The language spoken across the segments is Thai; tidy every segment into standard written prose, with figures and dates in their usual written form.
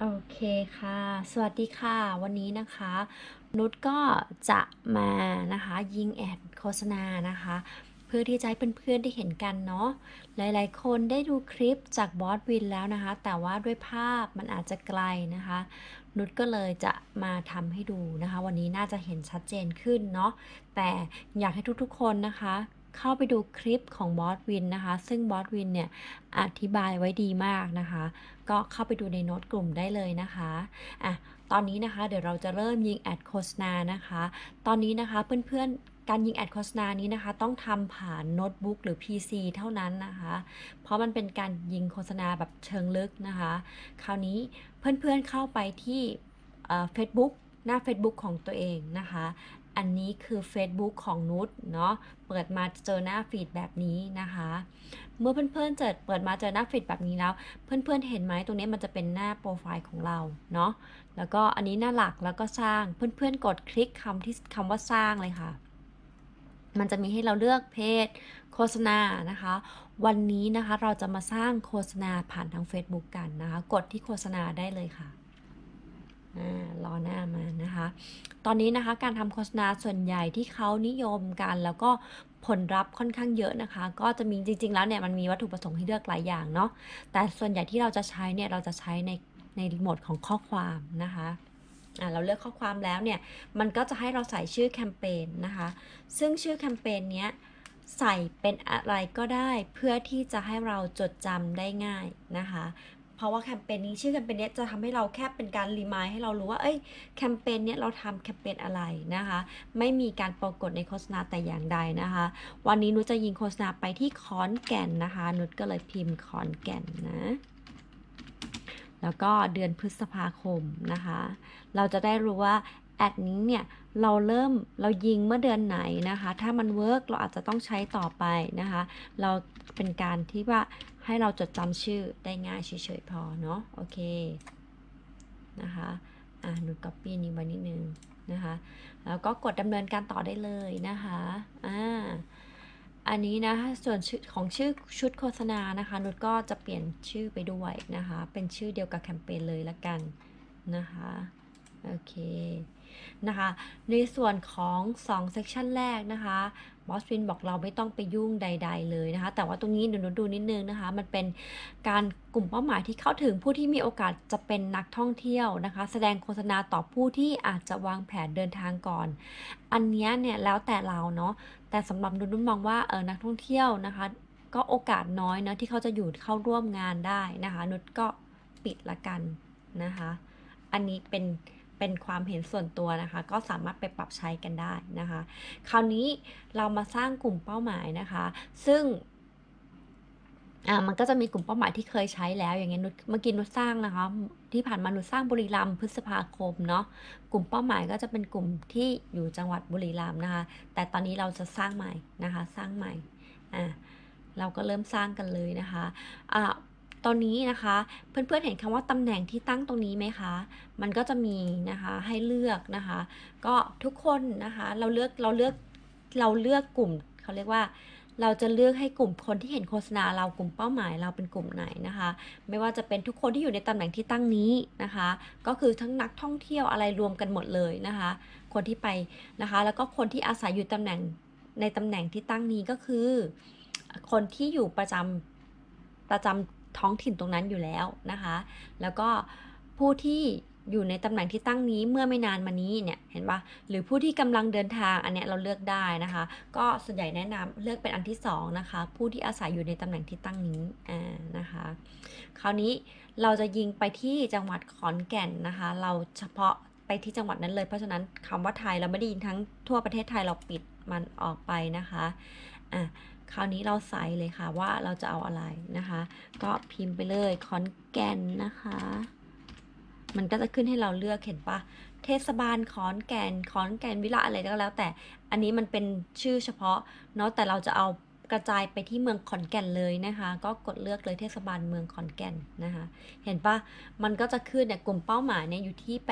โอเคค่ะ สวัสดีค่ะ วันนี้นะคะ นุชก็จะมานะคะยิงแอดโฆษณานะคะ เพื่อที่จะให้เพื่อนๆได้เห็นกันเนาะหลายๆคนได้ดูคลิปจากบอสวินแล้วนะคะ แต่ว่าด้วยภาพมันอาจจะไกลนะคะ นุชก็เลยจะมาทำให้ดูนะคะ วันนี้น่าจะเห็นชัดเจนขึ้นเนาะแต่อยากให้ทุกๆคนนะคะเข้าไปดูคลิปของบอสวินนะคะซึ่งบอสวินเนี่ยอธิบายไว้ดีมากนะคะก็เข้าไปดูในโน้ตกลุ่มได้เลยนะคะตอนนี้นะคะเดี๋ยวเราจะเริ่มยิงแอดโฆษณานะคะตอนนี้นะคะเพื่อนๆการยิงแอดโฆษณานี้นะคะต้องทำผ่านโน้ตบุ๊กหรือ PC เท่านั้นนะคะเพราะมันเป็นการยิงโฆษณาแบบเชิงลึกนะคะคราวนี้เพื่อนๆเข้าไปที่Facebook หน้า Facebook ของตัวเองนะคะอันนี้คือ Facebook ของนุชเนาะเปิดมาเจอหน้าฟีดแบบนี้นะคะเมื่อเพื่อนๆเปิดมาเจอหน้าฟีดแบบนี้แล้วเพื่อนๆเห็นไหมตรงนี้มันจะเป็นหน้าโปรไฟล์ของเราเนาะแล้วก็อันนี้หน้าหลักแล้วก็สร้างเพื่อนๆกดคลิกคำว่าสร้างเลยค่ะมันจะมีให้เราเลือกเพจโฆษณานะคะวันนี้นะคะเราจะมาสร้างโฆษณาผ่านทาง Facebook กันนะคะกดที่โฆษณาได้เลยค่ะรอหน้ามานะคะตอนนี้นะคะการทำโฆษณาส่วนใหญ่ที่เขานิยมกันแล้วก็ผลลัพธ์ค่อนข้างเยอะนะคะก็จะมีจริงๆแล้วเนี่ยมันมีวัตถุประสงค์ให้เลือกหลายอย่างเนาะแต่ส่วนใหญ่ที่เราจะใช้เนี่ยเราจะใช้ในโหมดของข้อความนะคะเราเลือกข้อความแล้วเนี่ยมันก็จะให้เราใส่ชื่อแคมเปญนะคะซึ่งชื่อแคมเปญเนี้ยใส่เป็นอะไรก็ได้เพื่อที่จะให้เราจดจำได้ง่ายนะคะเพราะว่าแคมเปญนี้ชื่อแคมเปญนี้จะทำให้เราแค่เป็นการรีมายให้เรารู้ว่าแคมเปญนี้เราทำแคมเปญอะไรนะคะไม่มีการปรากฏในโฆษณาแต่อย่างใดนะคะวันนี้นุชจะยิงโฆษณาไปที่ขอนแก่นนะคะนุชก็เลยพิมพ์ขอนแก่นนะแล้วก็เดือนพฤษภาคมนะคะเราจะได้รู้ว่าแอดนี้เนี่ยเรายิงเมื่อเดือนไหนนะคะถ้ามันเวิร์กเราอาจจะต้องใช้ต่อไปนะคะเราเป็นการที่ว่าให้เราจดจำชื่อได้ง่ายเฉยๆพอเนาะโอเคนะคะหนูก๊อปปี้นี้ไว้นิดนึงนะคะแล้วก็กดดำเนินการต่อได้เลยนะคะอันนี้นะคะส่วนของชื่อชุดโฆษณานะคะนุชก็จะเปลี่ยนชื่อไปด้วยนะคะเป็นชื่อเดียวกับแคมเปญเลยละกันนะคะโอเคนะคะในส่วนของ2 section แรกนะคะบอสฟินบอกเราไม่ต้องไปยุ่งใดๆเลยนะคะแต่ว่าตรงนี้เดี๋ยวนุชดูนิดนึงนะคะมันเป็นการกลุ่มเป้าหมายที่เข้าถึงผู้ที่มีโอกาสจะเป็นนักท่องเที่ยวนะคะแสดงโฆษณาต่อผู้ที่อาจจะวางแผนเดินทางก่อนอันนี้เนี่ยแล้วแต่เราเนาะแต่สำหรับนุชมองว่านักท่องเที่ยวนะคะก็โอกาสน้อยนะที่เขาจะอยู่เข้าร่วมงานได้นะคะนุชก็ปิดละกันนะคะอันนี้เป็นความเห็นส่วนตัวนะคะก็สามารถไปปรับใช้กันได้นะคะคราวนี้เรามาสร้างกลุ่มเป้าหมายนะคะซึ่งมันก็จะมีกลุ่มเป้าหมายที่เคยใช้แล้วอย่างเงี้ยเมื่อกี้นุชสร้างนะคะที่ผ่านมานุชสร้างบุรีรัมย์พฤษภาคมเนาะกลุ่มเป้าหมายก็จะเป็นกลุ่มที่อยู่จังหวัดบุรีรัมย์นะคะแต่ตอนนี้เราจะสร้างใหม่นะคะสร้างใหม่เราก็เริ่มสร้างกันเลยนะคะตอนนี้นะคะเพื่อนๆเห็นคำว่าตำแหน่งที่ตั้งตรงนี้ไหมคะมันก็จะมีนะคะให้เลือกนะคะก็ทุกคนนะคะเราเลือกกลุ่มเขาเรียกว่าเราจะเลือกให้กลุ่มคนที่เห็นโฆษณาเรากลุ่มเป้าหมายเราเป็นกลุ่มไหนนะคะไม่ว่าจะเป็นทุกคนที่อยู่ในตำแหน่งที่ตั้งนี้นะคะก็คือทั้งนักท่องเที่ยวอะไรรวมกันหมดเลยนะคะคนที่ไปนะคะแล้วก็คนที่อาศัยอยู่ในตำแหน่งที่ตั้งนี้ก็คือคนที่อยู่ประจำท้องถิ่นตรงนั้นอยู่แล้วนะคะแล้วก็ผู้ที่อยู่ในตำแหน่งที่ตั้งนี้เมื่อไม่นานมานี้เนี่ยเห็นปะหรือผู้ที่กำลังเดินทางอันเนี้ยเราเลือกได้นะคะก็ส่วนใหญ่แนะนำเลือกเป็นอันที่2นะคะผู้ที่อาศัยอยู่ในตำแหน่งที่ตั้งนี้นะคะคราวนี้เราจะยิงไปที่จังหวัดขอนแก่นนะคะเราเฉพาะไปที่จังหวัดนั้นเลยเพราะฉะนั้นคำว่าไทยเราไม่ได้ยิงทั้งทั่วประเทศไทยเราปิดมันออกไปนะคะคราวนี้เราใส่เลยค่ะว่าเราจะเอาอะไรนะคะก็พิมพ์ไปเลยขอนแก่นนะคะมันก็จะขึ้นให้เราเลือกเห็นปะเทศบาลขอนแก่นวิระอะไรก็แล้วแต่อันนี้มันเป็นชื่อเฉพาะเนาะแต่เราจะเอากระจายไปที่เมืองขอนแก่นเลยนะคะก็กดเลือกเลยเทศบาลเมืองขอนแก่นนะคะเห็นปะมันก็จะขึ้นเนี่ยกลุ่มเป้าหมายเนี่ยอยู่ที่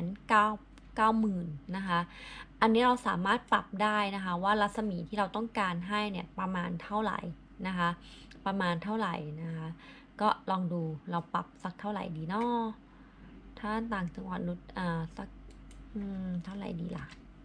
890,000นะคะอันนี้เราสามารถปรับได้นะคะว่ารัศมีที่เราต้องการให้เนี่ยประมาณเท่าไหร่นะคะประมาณเท่าไหร่นะคะก็ลองดูเราปรับสักเท่าไหร่ดีเนาะถ้าต่างจังหวัดนุชสักเท่าไหร่ดีล่ะ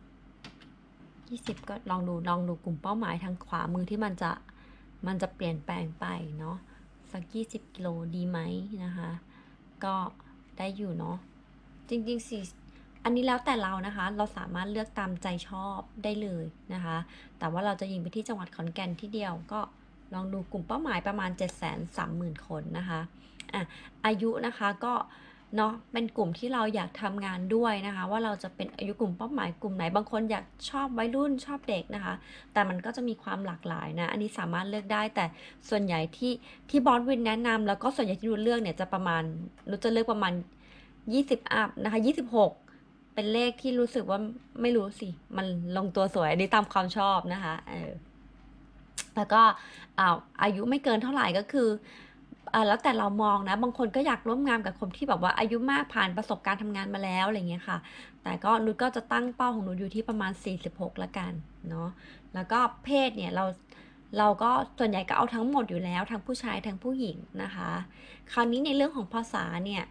20ก็ลองดูกลุ่มเป้าหมายทางขวามือที่มันจะเปลี่ยนแปลงไปเนาะสัก20 กิโลดีไหมนะคะก็ได้อยู่เนาะจริงๆอันนี้แล้วแต่เรานะคะเราสามารถเลือกตามใจชอบได้เลยนะคะแต่ว่าเราจะยิงไปที่จังหวัดขอนแก่นที่เดียวก็ลองดูกลุ่มเป้าหมายประมาณ 730,000 คนนะคะอายุนะคะก็เนาะเป็นกลุ่มที่เราอยากทำงานด้วยนะคะว่าเราจะเป็นอายุกลุ่มเป้าหมายกลุ่มไหนบางคนอยากชอบวัยรุ่นชอบเด็กนะคะแต่มันก็จะมีความหลากหลายนะอันนี้สามารถเลือกได้แต่ส่วนใหญ่ที่บอสวินแนะนำแล้วก็ส่วนใหญ่ที่นุชเลือกเนี่ยจะประมาณนุชจะเลือกประมาณ20อัพนะคะ26เป็นเลขที่รู้สึกว่าไม่รู้สิมันลงตัวสวยอันนี้ตามความชอบนะคะแล้วก็อายุไม่เกินเท่าไหร่ก็คือแล้วแต่เรามองนะบางคนก็อยากร่วมงานกับคนที่แบบว่าอายุมากผ่านประสบการณ์ทำงานมาแล้วอะไรเงี้ยค่ะแต่ก็นุชก็จะตั้งเป้าของนุชอยู่ที่ประมาณ46ละกันเนาะแล้วก็เพศเนี่ยเราก็ส่วนใหญ่ก็เอาทั้งหมดอยู่แล้วทั้งผู้ชายทั้งผู้หญิงนะคะคราวนี้ในเรื่องของภาษาเนี่ย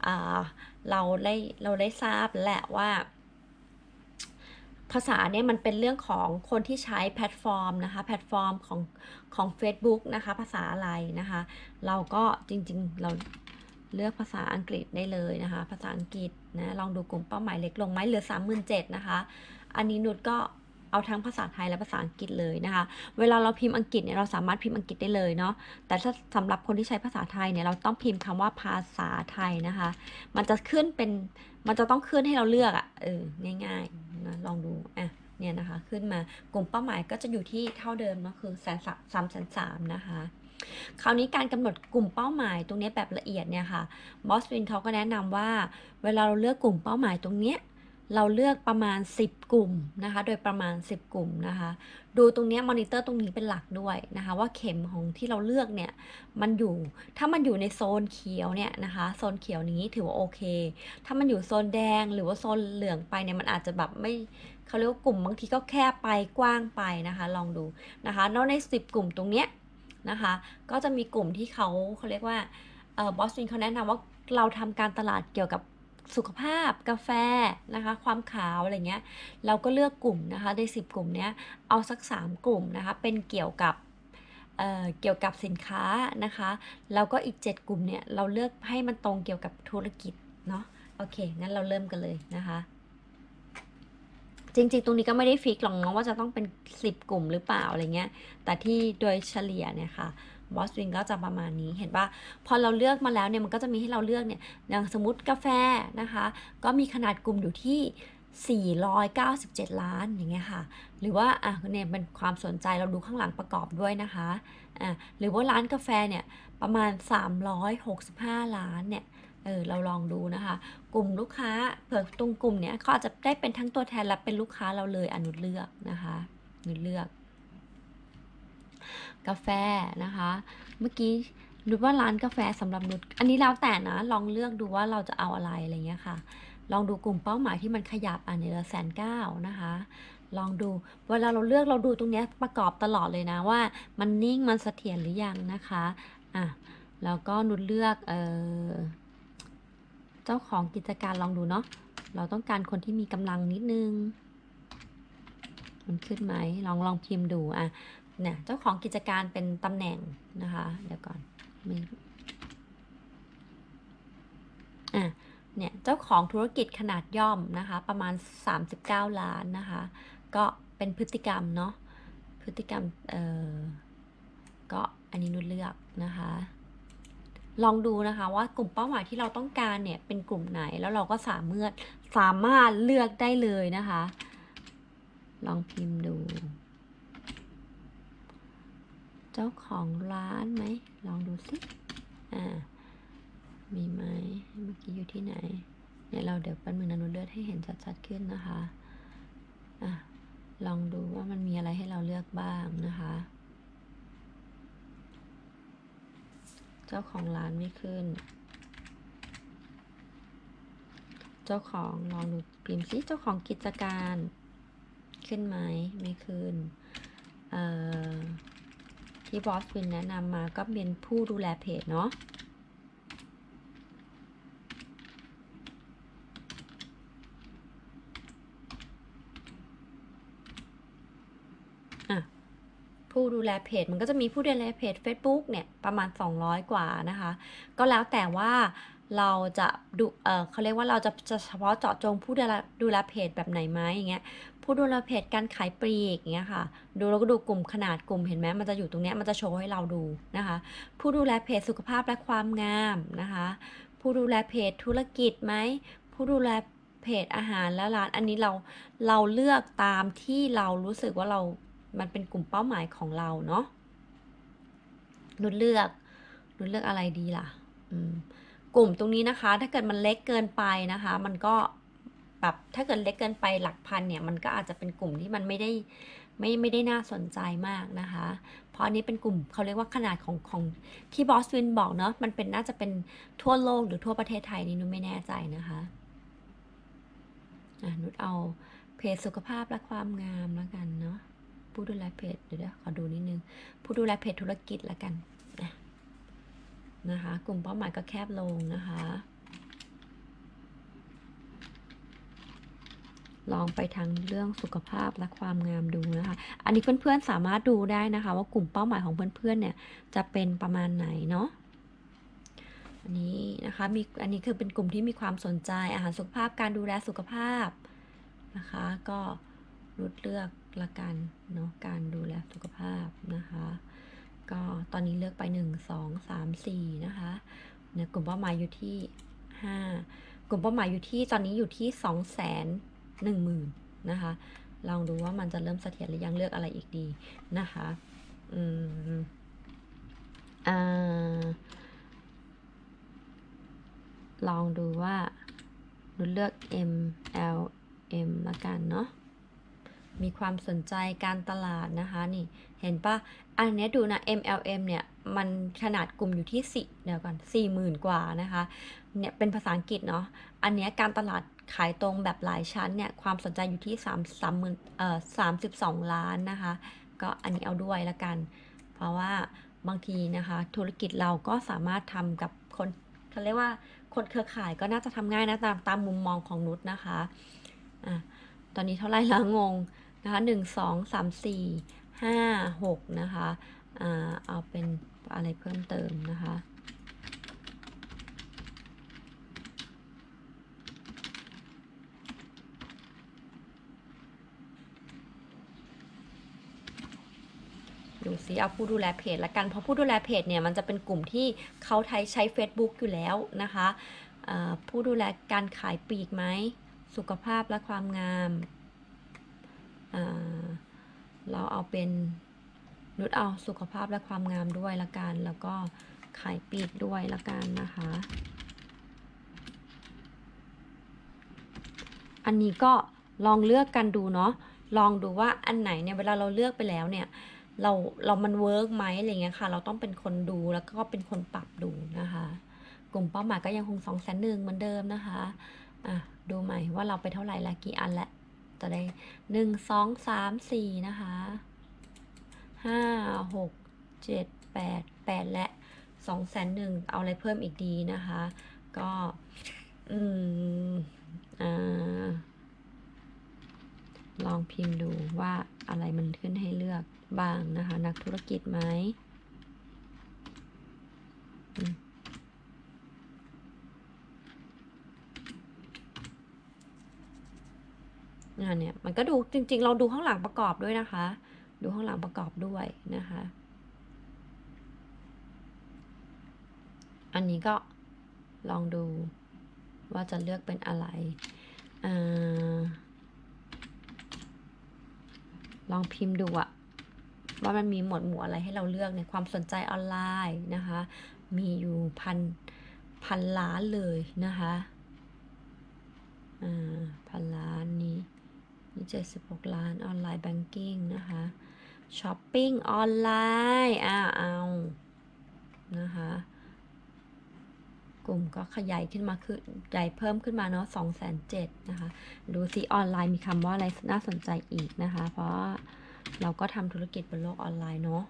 เราได้ทราบแหละว่าภาษาเนี่ยมันเป็นเรื่องของคนที่ใช้แพลตฟอร์มนะคะแพลตฟอร์มของ Facebook นะคะภาษาอะไรนะคะเราก็จริงๆเราเลือกภาษาอังกฤษได้เลยนะคะภาษาอังกฤษนะลองดูกลุ่มเป้าหมายเล็กลงไหมเหลือ 37,000 นะคะอันนี้นุชก็เอาทั้งภาษาไทยและภาษาอังกฤษเลยนะคะเวลาเราพิมพ์อังกฤษเนี่ยเราสามารถพิมพ์อังกฤษได้เลยเนาะแต่ถ้าสำหรับคนที่ใช้ภาษาไทยเนี่ยเราต้องพิมพ์คำว่าภาษาไทยนะคะมันจะต้องขึ้นให้เราเลือกง่ายๆนะลองดูเนี่ยนะคะขึ้นมากลุ่มเป้าหมายก็จะอยู่ที่เท่าเดิมเนาะคือ303,000นะคะคราวนี้การกำหนดกลุ่มเป้าหมายตรงนี้แบบละเอียดเนี่ยค่ะบอสวินเขาก็แนะนำว่าเวลาเราเลือกกลุ่มเป้าหมายตรงเนี้ยเราเลือกประมาณ10กลุ่มนะคะโดยประมาณ10กลุ่มนะคะดูตรงนี้มอนิเตอร์ตรงนี้เป็นหลักด้วยนะคะว่าเข็มของที่เราเลือกเนี่ยถ้ามันอยู่ในโซนเขียวเนี่ยนะคะโซนเขียวนี้ถือว่าโอเคถ้ามันอยู่โซนแดงหรือว่าโซนเหลืองไปเนี่ยมันอาจจะแบบไม่เขาเรียกว่ากลุ่มบางทีก็แคบไปกว้างไปนะคะลองดูนะคะแล้วใน10กลุ่มตรงเนี้ยนะคะก็จะมีกลุ่มที่เขาเรียกว่าบอสวินเขาแนะนำว่าเราทำการตลาดเกี่ยวกับสุขภาพกาแฟนะคะความขาวอะไรเงี้ยเราก็เลือกกลุ่มนะคะใน10กลุ่มเนี้ยเอาสัก3กลุ่มนะคะเป็นเกี่ยวกับสินค้านะคะแล้วก็อีก7กลุ่มเนี่ยเราเลือกให้มันตรงเกี่ยวกับธุรกิจเนาะโอเคงั้นเราเริ่มกันเลยนะคะจริงๆตรงนี้ก็ไม่ได้ฟิกหรอกนะว่าจะต้องเป็น10กลุ่มหรือเปล่าอะไรเงี้ยแต่ที่โดยเฉลี่ยเนี่ยค่ะบอสวินก็จะประมาณนี้เห็นว่าพอเราเลือกมาแล้วเนี่ยมันก็จะมีให้เราเลือกเนี่ยอย่างสมมติกาแฟนะคะก็มีขนาดกลุ่มอยู่ที่497ล้านอย่างเงี้ยค่ะหรือว่าเนี่ยเป็นความสนใจเราดูข้างหลังประกอบด้วยนะคะหรือว่าร้านกาแฟเนี่ยประมาณ365ล้านเนี่ยเราลองดูนะคะกลุ่มลูกค้าเผื่อตรงกลุ่มเนี้ยเขาอาจจะได้เป็นทั้งตัวแทนและเป็นลูกค้าเราเลยนุชเลือกนะคะนุชเลือกกาแฟนะคะเมื่อกี้นุชว่าร้านกาแฟสำหรับนุชอันนี้แล้วแต่นะลองเลือกดูว่าเราจะเอาอะไรเงี้ยค่ะลองดูกลุ่มเป้าหมายที่มันขยับเนี่ยละ190,000นะคะลองดูเวลาเราเลือกเราดูตรงนี้ประกอบตลอดเลยนะว่ามันนิ่งมันเสถียรหรือยังนะคะแล้วก็นุชเลือกเจ้าของกิจการลองดูเนาะเราต้องการคนที่มีกำลังนิดนึงมันขึ้นไหมลองพิมพ์ดูเนี่ยเจ้าของกิจการเป็นตำแหน่งนะคะเดี๋ยวก่อนเนี่ยเจ้าของธุรกิจขนาดย่อมนะคะประมาณ39ล้านนะคะก็เป็นพฤติกรรมเนาะพฤติกรรมก็อันนี้นุชเลือกนะคะลองดูนะคะว่ากลุ่มเป้าหมายที่เราต้องการเนี่ยเป็นกลุ่มไหนแล้วเราก็สามารถเลือกได้เลยนะคะลองพิมพ์ดูเจ้าของร้านไหมลองดูสิมีไหมเมื่อกี้อยู่ที่ไหนเนี่ยเราเดี๋ยวแป๊บนึงนะนุชเลือกให้เห็นชัดๆขึ้นนะคะลองดูว่ามันมีอะไรให้เราเลือกบ้างนะคะเจ้าของร้านไม่ขึ้นเจ้าของลองดูพิมพ์ซิเจ้าของกิจการขึ้นไหมไม่ขึ้นที่บอสวินแนะนำมาก็เป็นผู้ดูแลเพจเนาะผู้ดูแลเพจมันก็จะมีผู้ดูแลเพจ Facebook เนี่ยประมาณ200กว่านะคะก็แล้วแต่ว่าเราจะดูเขาเรียกว่าเราจะเฉพาะเจาะจงผู้ดูแลเพจแบบไหนไหมอย่างเงี้ยผู้ดูแลเพจการขายปลีกอย่างเงี้ยค่ะดูแล้วก็ดูกลุ่มขนาดกลุ่มเห็นไหมมันจะอยู่ตรงเนี้ยมันจะโชว์ให้เราดูนะคะผู้ดูแลเพจสุขภาพและความงามนะคะผู้ดูแลเพจธุรกิจไหมผู้ดูแลเพจอาหารและร้านอันนี้เราเลือกตามที่เรารู้สึกว่ามันเป็นกลุ่มเป้าหมายของเราเนาะนุชเลือกอะไรดีล่ะกลุ่มตรงนี้นะคะถ้าเกิดมันเล็กเกินไปนะคะมันก็แบบถ้าเกิดเล็กเกินไปหลักพันเนี่ยมันก็อาจจะเป็นกลุ่มที่มันไม่ได้น่าสนใจมากนะคะเพราะอันนี้เป็นกลุ่มเขาเรียกว่าขนาดของที่บอสวินบอกเนาะมันเป็นน่าจะเป็นทั่วโลกหรือทั่วประเทศไทยนี่นุชไม่แน่ใจนะคะนุชเอาเพจสุขภาพและความงามแล้วกันเนาะผู้ดูแลเพจเดี๋ยวขอดูนิดนึงผู้ดูแลเพจธุรกิจแล้วกันนะคะกลุ่มเป้าหมายก็แคบลงนะคะลองไปทางเรื่องสุขภาพและความงามดูนะคะอันนี้เพื่อนๆสามารถดูได้นะคะว่ากลุ่มเป้าหมายของเพื่อนๆเนี่ยจะเป็นประมาณไหนเนาะอันนี้นะคะอันนี้คือเป็นกลุ่มที่มีความสนใจอาหารสุขภาพการดูแลสุขภาพนะคะก็รุดเลือกละกันเนาะการดูแลสุขภาพนะคะก็ตอนนี้เลือกไป1 2 3 4นะคะเนี่ยกลุ่มเป้าหมายอยู่ที่5กลุ่มเป้าหมายอยู่ที่ตอนนี้อยู่ที่210,000นะคะลองดูว่ามันจะเริ่มเสถียรหรือยังเลือกอะไรอีกดีนะคะลองดูว่านุชเลือก MLM ละกันเนาะมีความสนใจการตลาดนะคะนี่เห็นปะอันนี้ดูนะ MLM เนี่ยมันขนาดกลุ่มอยู่ที่เดี๋ยวก่อน 40,000 กว่านะคะเนี่ยเป็นภาษาอังกฤษเนาะอันนี้การตลาดขายตรงแบบหลายชั้นเนี่ยความสนใจอยู่ที่32 ล้านนะคะก็อันนี้เอาด้วยละกันเพราะว่าบางทีนะคะธุรกิจเราก็สามารถทำกับคนเขาเรียกว่าคนเครือข่ายก็น่าจะทำง่ายนะตามมุมมองของนุชนะคะตอนนี้เท่าไหร่ละงงนะคะ1 2 3 4 5 6นะคะเอาเป็นอะไรเพิ่มเติมนะคะดูซิเอาผู้ดูแลเพจละกันเพราะผู้ดูแลเพจเนี่ยมันจะเป็นกลุ่มที่เขาใช้ Facebook อยู่แล้วนะคะผู้ดูแลการขายปลีกไหมสุขภาพและความงามเราเอาเป็นนุชเอาสุขภาพและความงามด้วยละกันแล้วก็ขายปลีกด้วยละกันนะคะอันนี้ก็ลองเลือกกันดูเนาะลองดูว่าอันไหนเนี่ยเวลาเราเลือกไปแล้วเนี่ยเรามันเวิร์กไหมอะไรเงี้ยค่ะเราต้องเป็นคนดูแล้วก็เป็นคนปรับดูนะคะกลุ่มเป้าหมายก็ยังคง201,000เหมือนเดิมนะคะดูใหม่ว่าเราไปเท่าไหร่ละกี่อันละจะได้1 2 3 4นะคะ5 6 7 8และ201,000เอาอะไรเพิ่มอีกดีนะคะก็ลองพิมพ์ดูว่าอะไรมันขึ้นให้เลือกบ้างนะคะนักธุรกิจไหมเนี่ยมันก็ดูจริงๆเราดูข้างหลังประกอบด้วยนะคะดูข้างหลังประกอบด้วยนะคะอันนี้ก็ลองดูว่าจะเลือกเป็นอะไรลองพิมพ์ดูอะว่ามันมีหมวดหมู่อะไรให้เราเลือกในความสนใจออนไลน์นะคะมีอยู่พันล้านเลยนะคะ1,000 ล้านนี้76 ล้านออนไลน์แบงกิ้งนะคะช้อปปิ้งออนไลน์เอานะคะกลุ่มก็ขยายขึ้นมาคือใหญ่เพิ่มขึ้นมาเนาะ207,000นะคะดูซิออนไลน์มีคำว่าอะไรน่าสนใจอีกนะคะเพราะเราก็ทำธุรกิจบนโลกออนไลน์เนาะ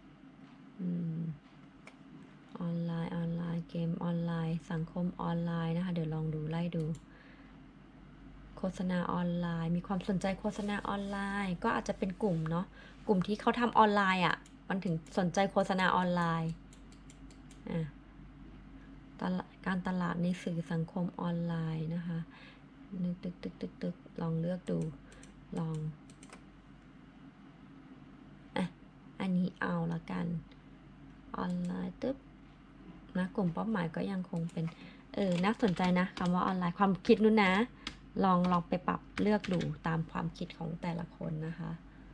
ออนไลน์เกมออนไลน์สังคมออนไลน์นะคะเดี๋ยวลองดูไล่ดูโฆษณาออนไลน์มีความสนใจโฆษณาออนไลน์ก็อาจจะเป็นกลุ่มเนาะกลุ่มที่เขาทำออนไลน์อ่ะมันถึงสนใจโฆษณาออนไลน์การตลาดในสื่อสังคมออนไลน์นะคะนึกตึกลองเลือกดูลองอันนี้เอาละกันออนไลน์ตึ๊บนะกลุ่มเป้าหมายก็ยังคงเป็นน่าสนใจนะคำว่าออนไลน์ความคิดนู้นนะลองไปปรับเลือกดูตามความคิดของแต่ละคนนะคะ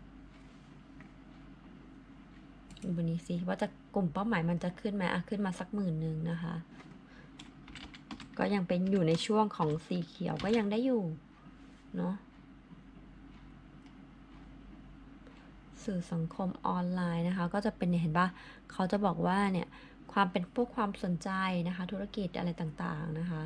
ดูนี้สิว่าจะกลุ่มเป้าหมายมันจะขึ้นไหมขึ้นมาสัก10,000นะคะก็ยังเป็นอยู่ในช่วงของสีเขียวก็ยังได้อยู่เนาะสื่อสังคมออนไลน์นะคะก็จะเป็นเห็นปะเขาจะบอกว่าเนี่ยความเป็นพวกความสนใจนะคะธุรกิจอะไรต่างๆนะคะ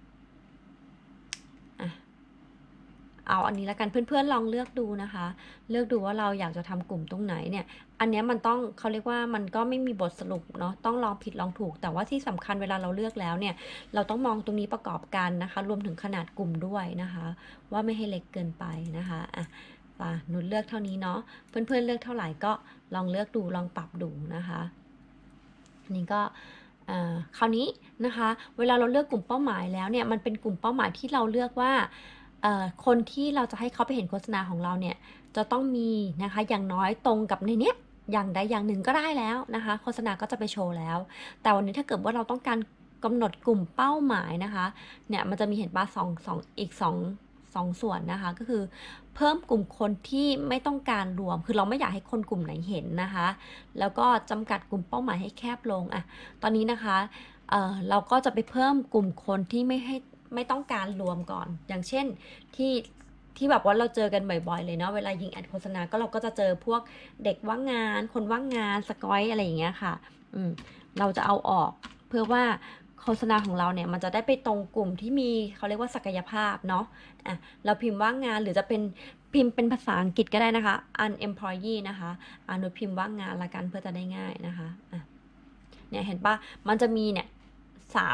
เอาอันนี้แล้วกันเพื่อนๆลองเลือกดูนะคะเลือกดูว่าเราอยากจะทำกลุ่มตรงไหนเนี่ยอันนี้มันต้องเขาเรียกว่ามันก็ไม่มีบทสรุปเนาะต้องลองผิดลองถูกแต่ว่าที่สำคัญเวลาเราเลือกแล้วเนี่ยเราต้องมองตรงนี้ประกอบกันนะคะรวมถึงขนาดกลุ่มด้วยนะคะว่าไม่ให้เล็กเกินไปนะคะหนูเลือกเท่านี้เนาะเพื่อนๆเลือกเท่าไหร่ก็ลองเลือกดูลองปรับดูนะคะนี่ก็คราวนี้นะคะเวลาเราเลือกกลุ่มเป้าหมายแล้วเนี่ยมันเป็นกลุ่มเป้าหมายที่เราเลือกว่าคนที่เราจะให้เขาไปเห็นโฆษณาของเราเนี่ยจะต้องมีนะคะอย่างน้อยตรงกับในเนี้ยอย่างใดอย่างหนึ่งก็ได้แล้วนะคะโฆษณาก็จะไปโชว์แล้วแต่วันนี้ถ้าเกิดว่าเราต้องการกำหนดกลุ่มเป้าหมายนะคะเนี่ยมันจะมีเห็นป่ะอีกสองส่วนนะคะก็คือเพิ่มกลุ่มคนที่ไม่ต้องการรวมคือเราไม่อยากให้คนกลุ่มไหนเห็นนะคะแล้วก็จำกัดกลุ่มเป้าหมายให้แคบลงตอนนี้นะคะเราก็จะไปเพิ่มกลุ่มคนที่ไม่ต้องการรวมก่อนอย่างเช่นที่แบบว่าเราเจอกันบ่อยๆเลยเนาะเวลายิงแอดโฆษณาก็เราก็จะเจอพวกเด็กว่างงานคนว่างงานสกอยอะไรอย่างเงี้ยค่ะเราจะเอาออกเพื่อว่าโฆษณาของเราเนี่ยมันจะได้ไปตรงกลุ่มที่มีเขาเรียกว่าศักยภาพเนาะเราพิมพ์ว่างงานหรือจะเป็นพิมพ์เป็นภาษาอังกฤษก็ได้นะคะ unemployee นะคะหนูพิมพ์ว่างงานละกันเพื่อจะได้ง่ายนะคะเนี่ยเห็นปะมันจะมีเนี่ยสาม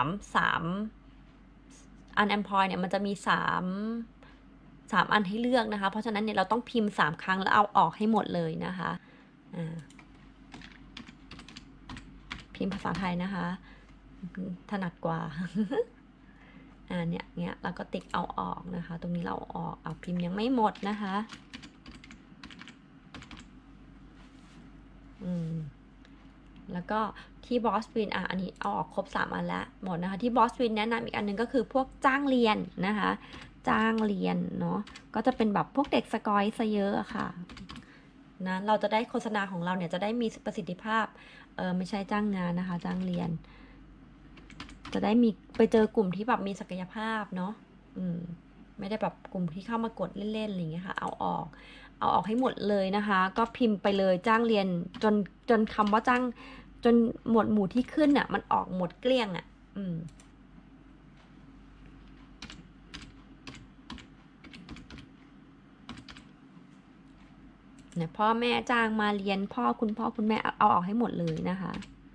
unemployed เนี่ยมันจะมี3อันให้เลือกนะคะเพราะฉะนั้นเนี่ยเราต้องพิมพ์3ครั้งแล้วเอาออกให้หมดเลยนะคะพิมพ์ภาษาไทยนะคะถนัดกว่าเนี่ยเราก็ติ๊กเอาออกนะคะตรงนี้เราออกพิมพ์ยังไม่หมดนะคะแล้วก็ที่บอสวินอันนี้เอาออกครบ3อันแล้วหมดนะคะที่บอสวินแนะนำอีกอันนึงก็คือพวกจ้างเรียนนะคะจ้างเรียนเนาะก็จะเป็นแบบพวกเด็กสกอยซะเยอะค่ะนะเราจะได้โฆษณาของเราเนี่ยจะได้มีประสิทธิภาพไม่ใช่จ้างงานนะคะจ้างเรียนจะได้มีไปเจอกลุ่มที่แบบมีศักยภาพเนาะไม่ได้แบบกลุ่มที่เข้ามากดเล่นๆอะไรอย่างเงี้ยค่ะเอาออกให้หมดเลยนะคะก็พิมพ์ไปเลยจ้างเรียนจนคำว่าจ้างจนหมวดหมู่ที่ขึ้นมันออกหมดเกลี้ยงเนี่ยพ่อแม่จ้างมาเรียนคุณพ่อคุณแม่เอาออกให้หมดเลยนะคะ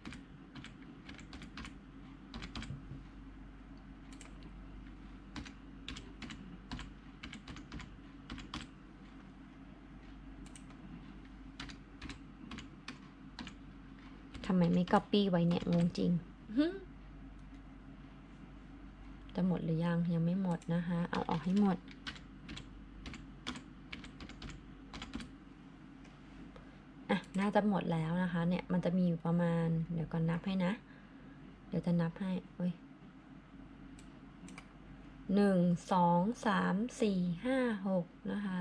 ทำไมไม่ก๊อปปี้ไว้เนี่ยงงจริงจะหมดหรือยังไม่หมดนะคะเอาออกให้หมดน่าจะหมดแล้วนะคะเนี่ยมันจะมีอยู่ประมาณเดี๋ยวก่อนนับให้นะเดี๋ยวจะนับให้1 2 3 4 5 6นะคะ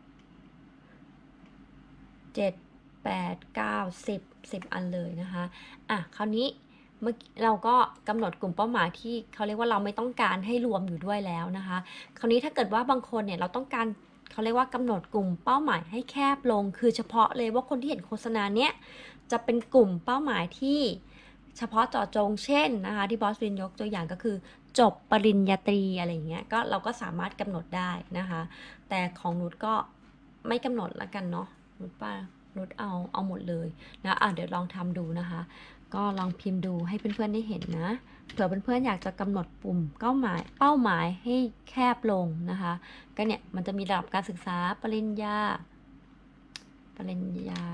7 8 9 10อันเลยนะคะคราวนี้เมื่อเราก็กำหนดกลุ่มเป้าหมายที่เขาเรียกว่าเราไม่ต้องการให้รวมอยู่ด้วยแล้วนะคะคราวนี้ถ้าเกิดว่าบางคนเนี่ยเราต้องการเขาเรียกว่ากำหนดกลุ่มเป้าหมายให้แคบลงคือเฉพาะเลยว่าคนที่เห็นโฆษณาเนี้ยจะเป็นกลุ่มเป้าหมายที่เฉพาะเจาะจงเช่นนะคะที่บอสวินยกตัวอย่างก็คือจบปริญญาตรีอะไรอย่างเงี้ยก็เราก็สามารถกำหนดได้นะคะแต่ของนุชก็ไม่กำหนดละกันเนาะนุชเอาหมดเลยนะเดี๋ยวลองทำดูนะคะก็ลองพิมพ์ดูให้เพื่อนๆได้เห็นนะเผื่อเพื่อนๆอยากจะกำหนดปุ่มเป้าหมายให้แคบลงนะคะก็เนี่ยมันจะมีระดับการศึกษาปริญญาปริญญา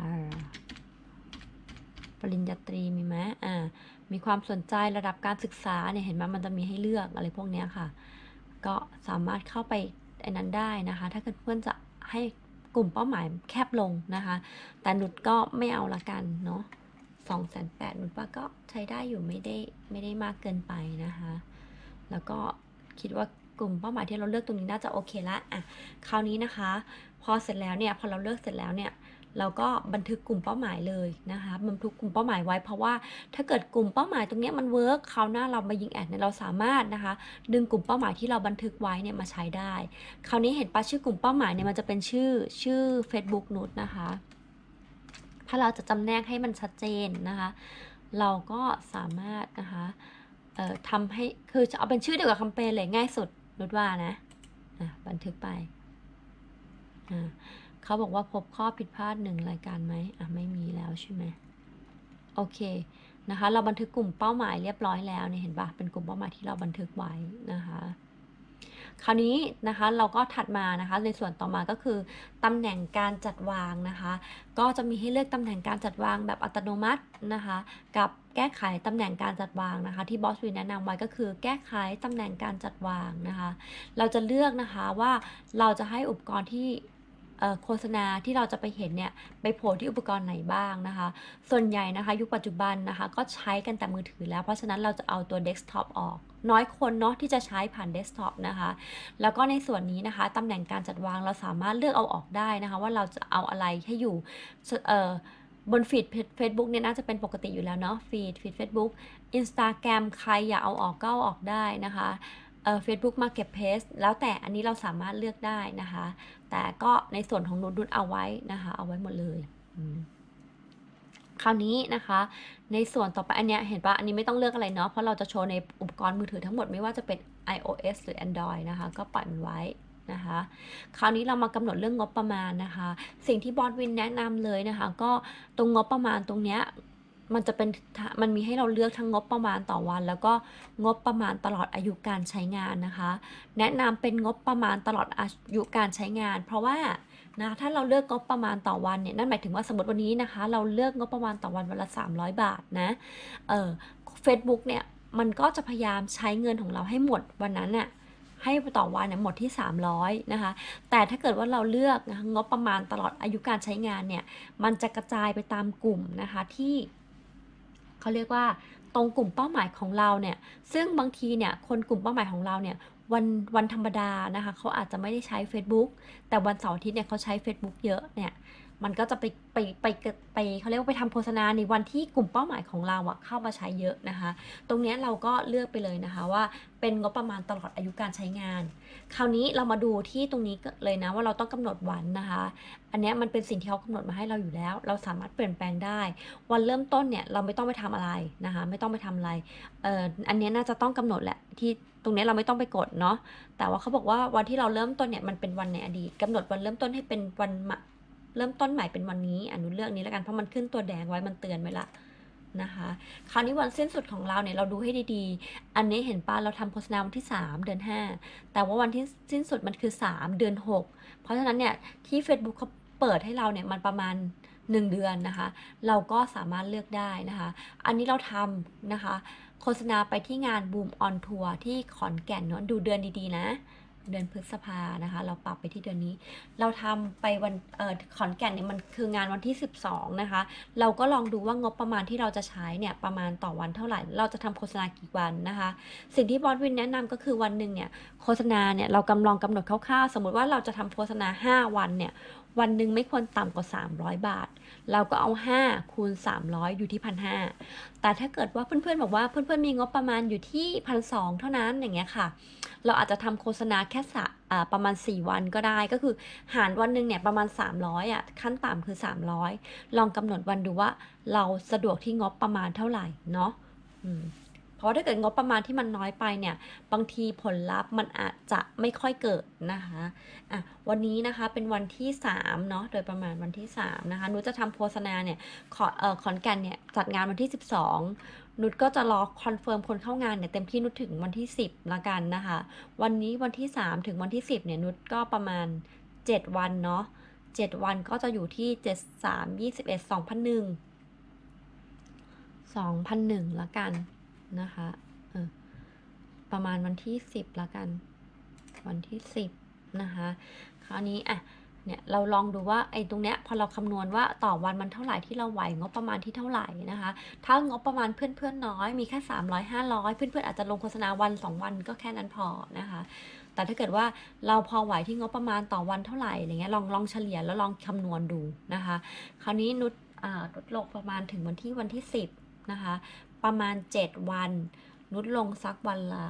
ปริญญาตรีมีไหมมีความสนใจระดับการศึกษาเนี่ยเห็นไหมมันจะมีให้เลือกอะไรพวกนี้ค่ะก็สามารถเข้าไปไอ้นั้นได้นะคะถ้าเพื่อนจะให้กลุ่มเป้าหมายแคบลงนะคะแต่นุชก็ไม่เอาละกันเนาะ280,000นุชว่าก็ใช้ได้อยู่ไม่ได้มากเกินไปนะคะแล้วก็คิดว่ากลุ่มเป้าหมายที่เราเลือกตรงนี้น่าจะโอเคละคราวนี้นะคะพอเสร็จแล้วเนี่ยพอเราเลือกเสร็จแล้วเนี่ยเราก็บันทึกกลุ่มเป้าหมายเลยนะคะบันทึกกลุ่มเป้าหมายไว้เพราะว่าถ้าเกิดกลุ่มเป้าหมายตรงนี้มันเวิร์กคราวหน้าเรามายิงแอดเนี่ยเราสามารถนะคะดึงกลุ่มเป้าหมายที่เราบันทึกไว้เนี่ยมาใช้ได้คราวนี้เห็นปะชื่อกลุ่มเป้าหมายเนี่ยมันจะเป็นชื่อ Facebook นุชนะคะถ้าเราจะจำแนกให้มันชัดเจนนะคะเราก็สามารถนะคะทำให้คือจะเอาเป็นชื่อเดียวกับแคมเปญเลยง่ายสุดนุชว่านะบันทึกไปเขาบอกว่าพบข้อผิดพลาด1รายการไหมไม่มีแล้วใช่ไหมโอเคนะคะเราบันทึกกลุ่มเป้าหมายเรียบร้อยแล้วเนี่ยเห็นปะเป็นกลุ่มเป้าหมายที่เราบันทึกไว้นะคะคราวนี้นะคะเราก็ถัดมานะคะในส่วนต่อมาก็คือตำแหน่งการจัดวางนะคะก็จะมีให้เลือกตำแหน่งการจัดวางแบบอัตโนมัตินะคะกับแก้ไขตำแหน่งการจัดวางนะคะที่บอสวินแนะนำไว้ก็คือแก้ไขตำแหน่งการจัดวางนะคะเราจะเลือกนะคะว่าเราจะให้อุปกรณ์ที่โฆษณาที่เราจะไปเห็นเนี่ยไปโผล่ที่อุปกรณ์ไหนบ้างนะคะส่วนใหญ่นะคะยุคปัจจุบันนะคะก็ใช้กันแต่มือถือแล้วเพราะฉะนั้นเราจะเอาตัวเดสก์ท็อปออกน้อยคนเนาะที่จะใช้ผ่านเดสก์ท็อปนะคะแล้วก็ในส่วนนี้นะคะตำแหน่งการจัดวางเราสามารถเลือกเอาออกได้นะคะว่าเราจะเอาอะไรให้อยู่บนฟีด Facebook เนี่ยน่าจะเป็นปกติอยู่แล้วเนาะฟีด Facebook Instagram ใครอยากเอาออกก็เอาออกได้นะคะFacebook Marketplace แล้วแต่อันนี้เราสามารถเลือกได้นะคะแต่ก็ในส่วนของนุชเอาไว้นะคะเอาไว้หมดเลยคราวนี้นะคะในส่วนต่อไปอันเนี้ยเห็นปะอันนี้ไม่ต้องเลือกอะไรเนาะเพราะเราจะโชว์ในอุปกรณ์มือถือทั้งหมดไม่ว่าจะเป็น iOS หรือ Android นะคะก็ปล่อยมันไว้นะคะคราวนี้เรามากำหนดเรื่องงบประมาณนะคะสิ่งที่บอสวินแนะนำเลยนะคะก็ตรงงบประมาณตรงเนี้ยมันมีให้เราเลือกทั้งงบประมาณต่อวันแล้วก็งบประมาณตลอดอายุการใช้งานนะคะแนะนำเป็นงบประมาณตลอดอายุการใช้งานเพราะว่านะถ้าเราเลือกงบประมาณต่อวันเนี่ยนั่นหมายถึงว่าสมมติวันนี้นะคะเราเลือกงบประมาณต่อวันวันละ300 บาทนะFacebook เนี่ยมันก็จะพยายามใช้เงินของเราให้หมดวันนั้นน่ะให้ต่อวันเนี่ยหมดที่300นะคะแต่ถ้าเกิดว่าเราเลือกนะคะงบประมาณตลอดอายุการใช้งานเนี่ยมันจะกระจายไปตามกลุ่มนะคะที่เขาเรียกว่าตรงกลุ่มเป้าหมายของเราเนี่ยซึ่งบางทีเนี่ยคนกลุ่มเป้าหมายของเราเนี่ยวันธรรมดานะคะเขาอาจจะไม่ได้ใช้ Facebook แต่วันเสาร์อาทิตย์เนี่ยเขาใช้ Facebook เยอะเนี่ยมันก็จะไปเขาเรียกว่าไปทำโฆษณาในวันที่กลุ่มเป้าหมายของเราเข้ามาใช้เยอะนะคะตรงนี้เราก็เลือกไปเลยนะคะว่าเป็นงบประมาณตลอดอายุการใช้งานคราวนี้เรามาดูที่ตรงนี้เลยนะว่าเราต้องกำหนดวันนะคะอันนี้มันเป็นสิ่งที่เขากำหนดมาให้เราอยู่แล้วเราสามารถเปลี่ยนแปลงได้วันเริ่มต้นเนี่ยเราไม่ต้องไปทำอะไรนะคะไม่ต้องไปทำอะไรอันนี้น่าจะต้องกำหนดแหละที่ตรงนี้เราไม่ต้องไปกดเนาะแต่ว่าเขาบอกว่าวันที่เราเริ่มต้นเนี่ยมันเป็นวันในอดีตกำหนดวันเริ่มต้นให้เป็นวันเริ่มต้นใหม่เป็นวันนี้นุเลือกนี้แล้วกันเพราะมันขึ้นตัวแดงไว้มันเตือนไว้ละนะคะคราวนี้วันสิ้นสุดของเราเนี่ยเราดูให้ดีๆอันนี้เห็นป่ะเราทำโฆษณาวันที่3 เดือน 5แต่ว่าวันที่สิ้นสุดมันคือ3 เดือน 6เพราะฉะนั้นเนี่ยที่ Facebook เขาเปิดให้เราเนี่ยมันประมาณ1 เดือนนะคะเราก็สามารถเลือกได้นะคะอันนี้เราทำนะคะโฆษณาไปที่งาน Boom on Tour ที่ขอนแก่นเนาะดูเดือนดีๆนะเดือนพฤษภานะคะเราปรับไปที่เดือนนี้เราทำไปวันขอนแก่นเนี่ยมันคืองานวันที่12นะคะเราก็ลองดูว่างบประมาณที่เราจะใช้เนี่ยประมาณต่อวันเท่าไหร่เราจะทำโฆษณากี่วันนะคะสิ่งที่บอสวินแนะนำก็คือวันหนึ่งเนี่ยโฆษณาเนี่ยเราลองกำหนดคร่าวๆสมมติว่าเราจะทำโฆษณา5 วันเนี่ยวันหนึ่งไม่ควรต่ำกว่า300 บาทเราก็เอา5 คูณ 300อยู่ที่ 1,500 แต่ถ้าเกิดว่าเพื่อนๆบอกว่าเพื่อนๆมีงบประมาณอยู่ที่ 1,200 เท่านั้นอย่างเงี้ยค่ะเราอาจจะทำโฆษณาแค่ประมาณ4 วันก็ได้ก็คือหารวันหนึ่งเนี่ยประมาณ300ขั้นต่ำคือ300ลองกำหนดวันดูว่าเราสะดวกที่งบประมาณเท่าไหร่เนาะเพราะถ้าเกิดงบประมาณที่มันน้อยไปเนี่ยบางทีผลลัพธ์มันอาจจะไม่ค่อยเกิดนะคะวันนี้นะคะเป็นวันที่3เนาะโดยประมาณวันที่3นะคะนุชจะทำโฆษณาเนี่ยขอนแก่นเนี่ยจัดงานวันที่12นุชก็จะรอคอนเฟิร์มคนเข้างานเนี่ยเต็มที่นุชถึงวันที่10ละกันนะคะวันนี้วันที่3ถึงวันที่10เนี่ยนุชก็ประมาณ7 วันเนาะ 7 วันก็จะอยู่ที่73 21 2001ละกันนะคะประมาณวันที่10ละกันวันที่10นะคะคราวนี้เนี่ยเราลองดูว่าไอ้ตรงเนี้ยพอเราคำนวณว่าต่อวันมันเท่าไหร่ที่เราไหวงบประมาณที่เท่าไหร่นะคะถ้างบประมาณเพื่อนๆน้อยมีแค่300 500เพื่อนๆอาจจะลงโฆษณาวัน2วันก็แค่นั้นพอนะคะแต่ถ้าเกิดว่าเราพอไหวที่งบประมาณต่อวันเท่าไหร่อะไรเงี้ยลองเฉลี่ยแล้วลองคำนวณดูนะคะคราวนี้นุชลดลงประมาณถึงวันที่10นะคะประมาณ7วันนุชลงสักวันละ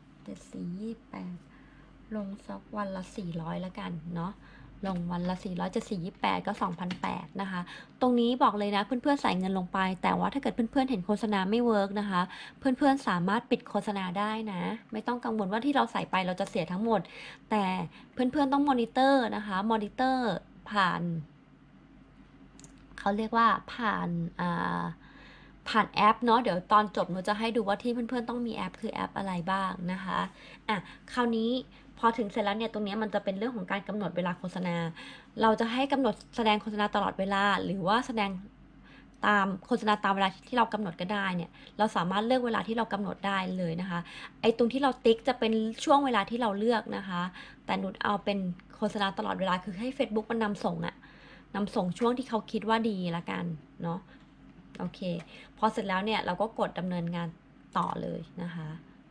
74 28ลงสักวันละ400ละกันเนาะลงวันละ400 74 28ก็2,800นะคะตรงนี้บอกเลยนะเพื่อนๆใส่เงินลงไปแต่ว่าถ้าเกิดเพื่อนๆเห็นโฆษณาไม่เวิร์กนะคะเพื่อนๆสามารถปิดโฆษณาได้นะไม่ต้องกังวลว่าที่เราใส่ไปเราจะเสียทั้งหมดแต่เพื่อนๆต้องมอนิเตอร์นะคะมอนิเตอร์ผ่านเขาเรียกว่าผ่านแอปเนาะเดี๋ยวตอนจบหนูจะให้ดูว่าที่เพื่อนๆต้องมีแอปคือแอปอะไรบ้างนะคะคราวนี้พอถึงเสร็จแล้วเนี่ยตรงนี้มันจะเป็นเรื่องของการกำหนดเวลาโฆษณาเราจะให้กำหนดแสดงโฆษณาตลอดเวลาหรือว่าแสดงตามโฆษณาตามเวลาที่เรากำหนดก็ได้เนี่ยเราสามารถเลือกเวลาที่เรากำหนดได้เลยนะคะไอ้ตรงที่เราติ๊กจะเป็นช่วงเวลาที่เราเลือกนะคะแต่หนูเอาเป็นโฆษณาตลอดเวลาคือให้ Facebook มันนำส่งช่วงที่เขาคิดว่าดีละกันเนาะโอเคพอเสร็จแล้วเนี่ยเราก็กดดำเนินงานต่อเลยนะคะ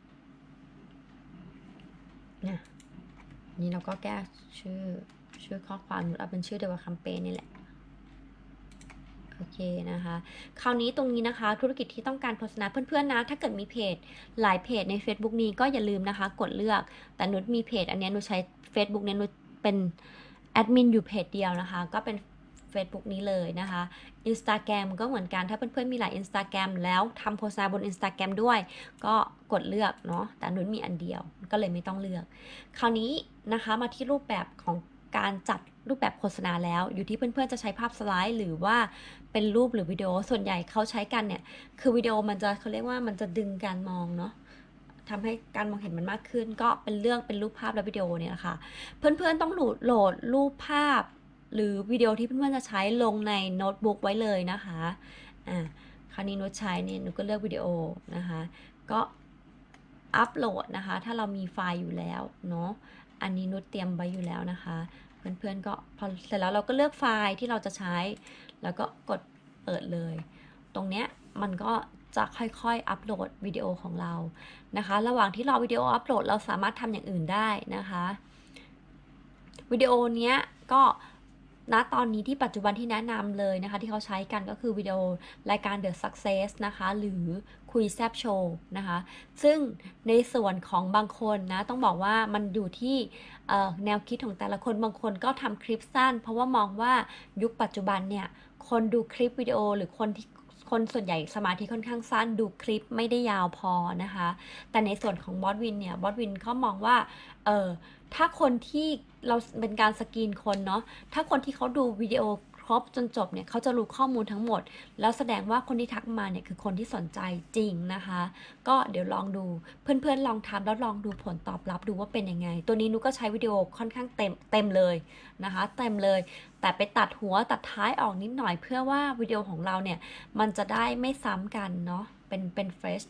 นี่เราก็แก้ชื่อข้อความเอาเป็นชื่อเดียวกับแคมเปญนี่แหละโอเคนะคะคราวนี้ตรงนี้นะคะธุรกิจที่ต้องการโฆษณาเพื่อนๆนะถ้าเกิดมีเพจหลายเพจใน Facebook นี้ก็อย่าลืมนะคะกดเลือกแต่นุชมีเพจอันนี้นุชใช้ Facebook เนี่ยนุชเป็นแอดมินอยู่เพจเดียวนะคะก็เป็นFacebook นี้เลยนะคะ Instagram ก็เหมือนกันถ้าเพื่อนๆมีหลาย Instagram แล้วทำโฆษณาบน Instagram ด้วยก็กดเลือกเนาะแต่นุ้นมีอันเดียวก็เลยไม่ต้องเลือกคราวนี้นะคะมาที่รูปแบบของการจัดรูปแบบโฆษณาแล้วอยู่ที่เพื่อนๆจะใช้ภาพสไลด์หรือว่าเป็นรูปหรือวิดีโอส่วนใหญ่เขาใช้กันเนี่ยคือวิดีโอมันจะเขาเรียกว่ามันจะดึงการมองเนาะทำให้การมองเห็นมันมากขึ้นก็เป็นรูปภาพและวิดีโอเนี่ยแหละค่ะเพื่อนๆต้องโหลดรูปภาพหรือวิดีโอที่เพื่อนๆจะใช้ลงในโน้ตบุ๊กไว้เลยนะคะคราวนี้นุชใช้เนี่ยนุชก็เลือกวิดีโอนะคะก็อัปโหลดนะคะถ้าเรามีไฟล์อยู่แล้วเนาะอันนี้นุชเตรียมไว้อยู่แล้วนะคะเพื่อนๆก็พอเสร็จแล้วเราก็เลือกไฟล์ที่เราจะใช้แล้วก็กดเปิดเลยตรงเนี้ยมันก็จะค่อยๆอัปโหลดวิดีโอของเรานะคะระหว่างที่รอวิดีโออัปโหลดเราสามารถทำอย่างอื่นได้นะคะวิดีโอเนี้ยก็ณตอนนี้ที่ปัจจุบันที่แนะนำเลยนะคะที่เขาใช้กันก็คือวิดีโอรายการ The Success นะคะหรือคุยแซบโชว์นะคะซึ่งในส่วนของบางคนนะต้องบอกว่ามันอยู่ที่แนวคิดของแต่ละคนบางคนก็ทำคลิปสั้นเพราะว่ามองว่ายุคปัจจุบันเนี่ยคนดูคลิปวิดีโอหรือคนส่วนใหญ่สมาธิค่อนข้างสั้นดูคลิปไม่ได้ยาวพอนะคะแต่ในส่วนของบอสวินเนี่ยบอสวินเขามองว่าถ้าคนที่เราเป็นการสกรีนคนเนาะถ้าคนที่เขาดูวิดีโอครบจนจบเนี่ยเขาจะรู้ข้อมูลทั้งหมดแล้วแสดงว่าคนที่ทักมาเนี่ยคือคนที่สนใจจริงนะคะก็เดี๋ยวลองดูเพื่อนๆลองทำแล้วลองดูผลตอบรับดูว่าเป็นยังไงตัวนี้นุก็ใช้วิดีโอค่อนข้างเต็มเลยนะคะเต็มเลยแต่ไปตัดหัวตัดท้ายออกนิดหน่อยเพื่อว่าวิดีโอของเราเนี่ยมันจะได้ไม่ซ้ำกันเนาะเป็น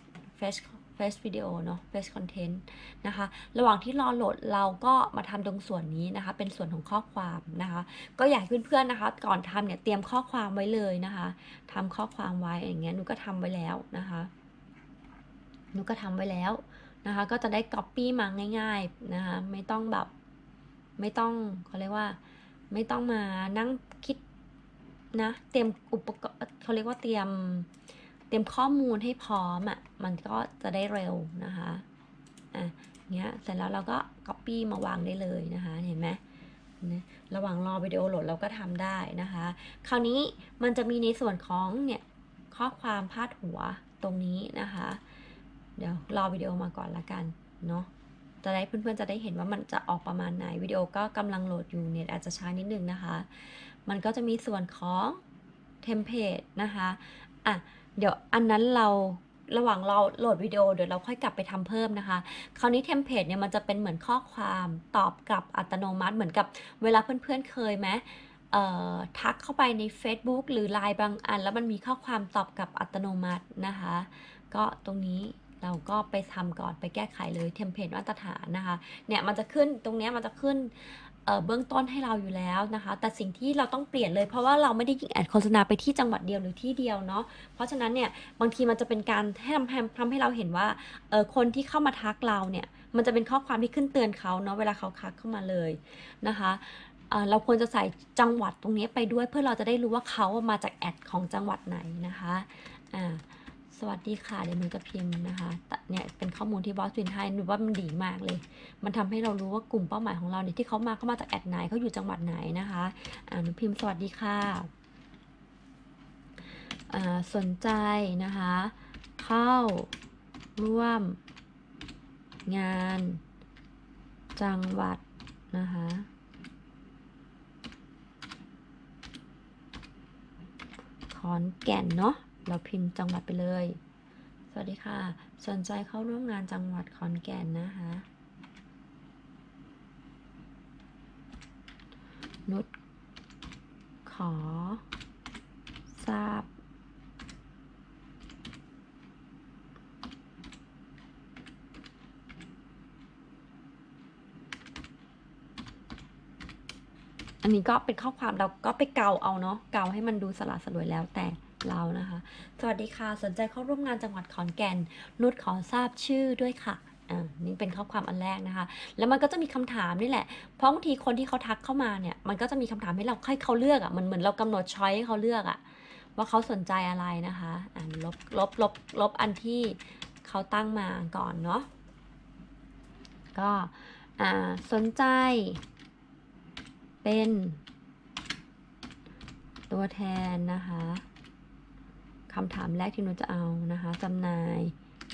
freshวิดีโอเนาะ fresh content นะคะระหว่างที่รอโหลดเราก็มาทำตรงส่วนนี้นะคะเป็นส่วนของข้อความนะคะก็อยากให้เพื่อนๆนะคะก่อนทำเนี่ยเตรียมข้อความไว้เลยนะคะทำข้อความไว้อย่างเงี้ยหนูก็ทำไว้แล้วนะคะหนูก็ทำไว้แล้วนะคะก็จะได้ copy มาง่ายๆนะคะไม่ต้องแบบไม่ต้องเขาเรียกว่าไม่ต้องมานั่งคิดนะเตรียมอุปกรณ์เขาเรียกว่าเตรียมข้อมูลให้พร้อมมันก็จะได้เร็วนะคะเนี้ยเสร็จแล้วเราก็ copy มาวางได้เลยนะคะเห็นไหมระหว่างรอวิดีโอโหลดเราก็ทำได้นะคะคราวนี้มันจะมีในส่วนของเนี่ยข้อความพาดหัวตรงนี้นะคะเดี๋ยวรอวิดีโอมาก่อนละกันเนาะจะได้เพื่อนๆจะได้เห็นว่ามันจะออกประมาณไหนวิดีโอก็กำลังโหลดอยู่เน็ตอาจจะช้านิดนึงนะคะมันก็จะมีส่วนของเทมเพลตนะคะเดี๋ยวอันนั้นเราระหว่างเราโหลดวิดีโอเดี๋ยวเราค่อยกลับไปทำเพิ่มนะคะคราวนี้เทมเพลตเนี่ยมันจะเป็นเหมือนข้อความตอบกลับอัตโนมัติเหมือนกับเวลาเพื่อนๆเคยไหมทักเข้าไปใน Facebook หรือ LINE บางอันแล้วมันมีข้อความตอบกลับอัตโนมัตินะคะก็ตรงนี้เราก็ไปทำก่อนไปแก้ไขเลยเทมเพลตมาตรฐานนะคะเนี่ยมันจะขึ้นตรงนี้มันจะขึ้นเบื้องต้นให้เราอยู่แล้วนะคะแต่สิ่งที่เราต้องเปลี่ยนเลยเพราะว่าเราไม่ได้ยิงแอดโฆษณาไปที่จังหวัดเดียวหรือที่เดียวเนาะเพราะฉะนั้นเนี่ยบางทีมันจะเป็นการทำให้เราเห็นว่าคนที่เข้ามาทักเราเนี่ยมันจะเป็นข้อความที่ขึ้นเตือนเขาเนาะเวลาเขาทักเข้ามาเลยนะคะเราควรจะใส่จังหวัดตรงนี้ไปด้วยเพื่อเราจะได้รู้ว่าเขามาจากแอดของจังหวัดไหนนะคะสวัสดีค่ะเดี๋ยวหนูจะพิมพ์นะคะเนี่ยเป็นข้อมูลที่บอสวินให้หนูว่ามันดีมากเลยมันทำให้เรารู้ว่ากลุ่มเป้าหมายของเราเนี่ยที่เขามาจากแอดไหนเขาอยู่จังหวัดไหนนะคะหนูพิมพ์สวัสดีค่ะสนใจนะคะเข้าร่วมงานจังหวัดนะคะขอนแก่นเนาะเราพิมพ์จังหวัดไปเลยสวัสดีค่ะสนใจเข้าร่วมงานจังหวัดขอนแก่นนะคะนุชขอทราบอันนี้ก็เป็นข้อความเราก็ไปเกาเอาเนาะเกาให้มันดูสละสลวยแล้วแต่เรานะคะสวัสดีค่ะสนใจเข้าร่วมงานจังหวัดขอนแก่นนุชขอทราบชื่อด้วยค่ะนี่เป็นข้อความอันแรกนะคะแล้วมันก็จะมีคำถามนี่แหละเพราะบางทีคนที่เขาทักเข้ามาเนี่ยมันก็จะมีคำถามให้เราให้เขาเลือกเหมือนเรากำหนดช้อยให้เขาเลือกว่าเขาสนใจอะไรนะคะลบอันที่เขาตั้งมาก่อนเนาะก็สนใจเป็นตัวแทนนะคะคำถามแรกที่หนูจะเอานะคะจำหน่าย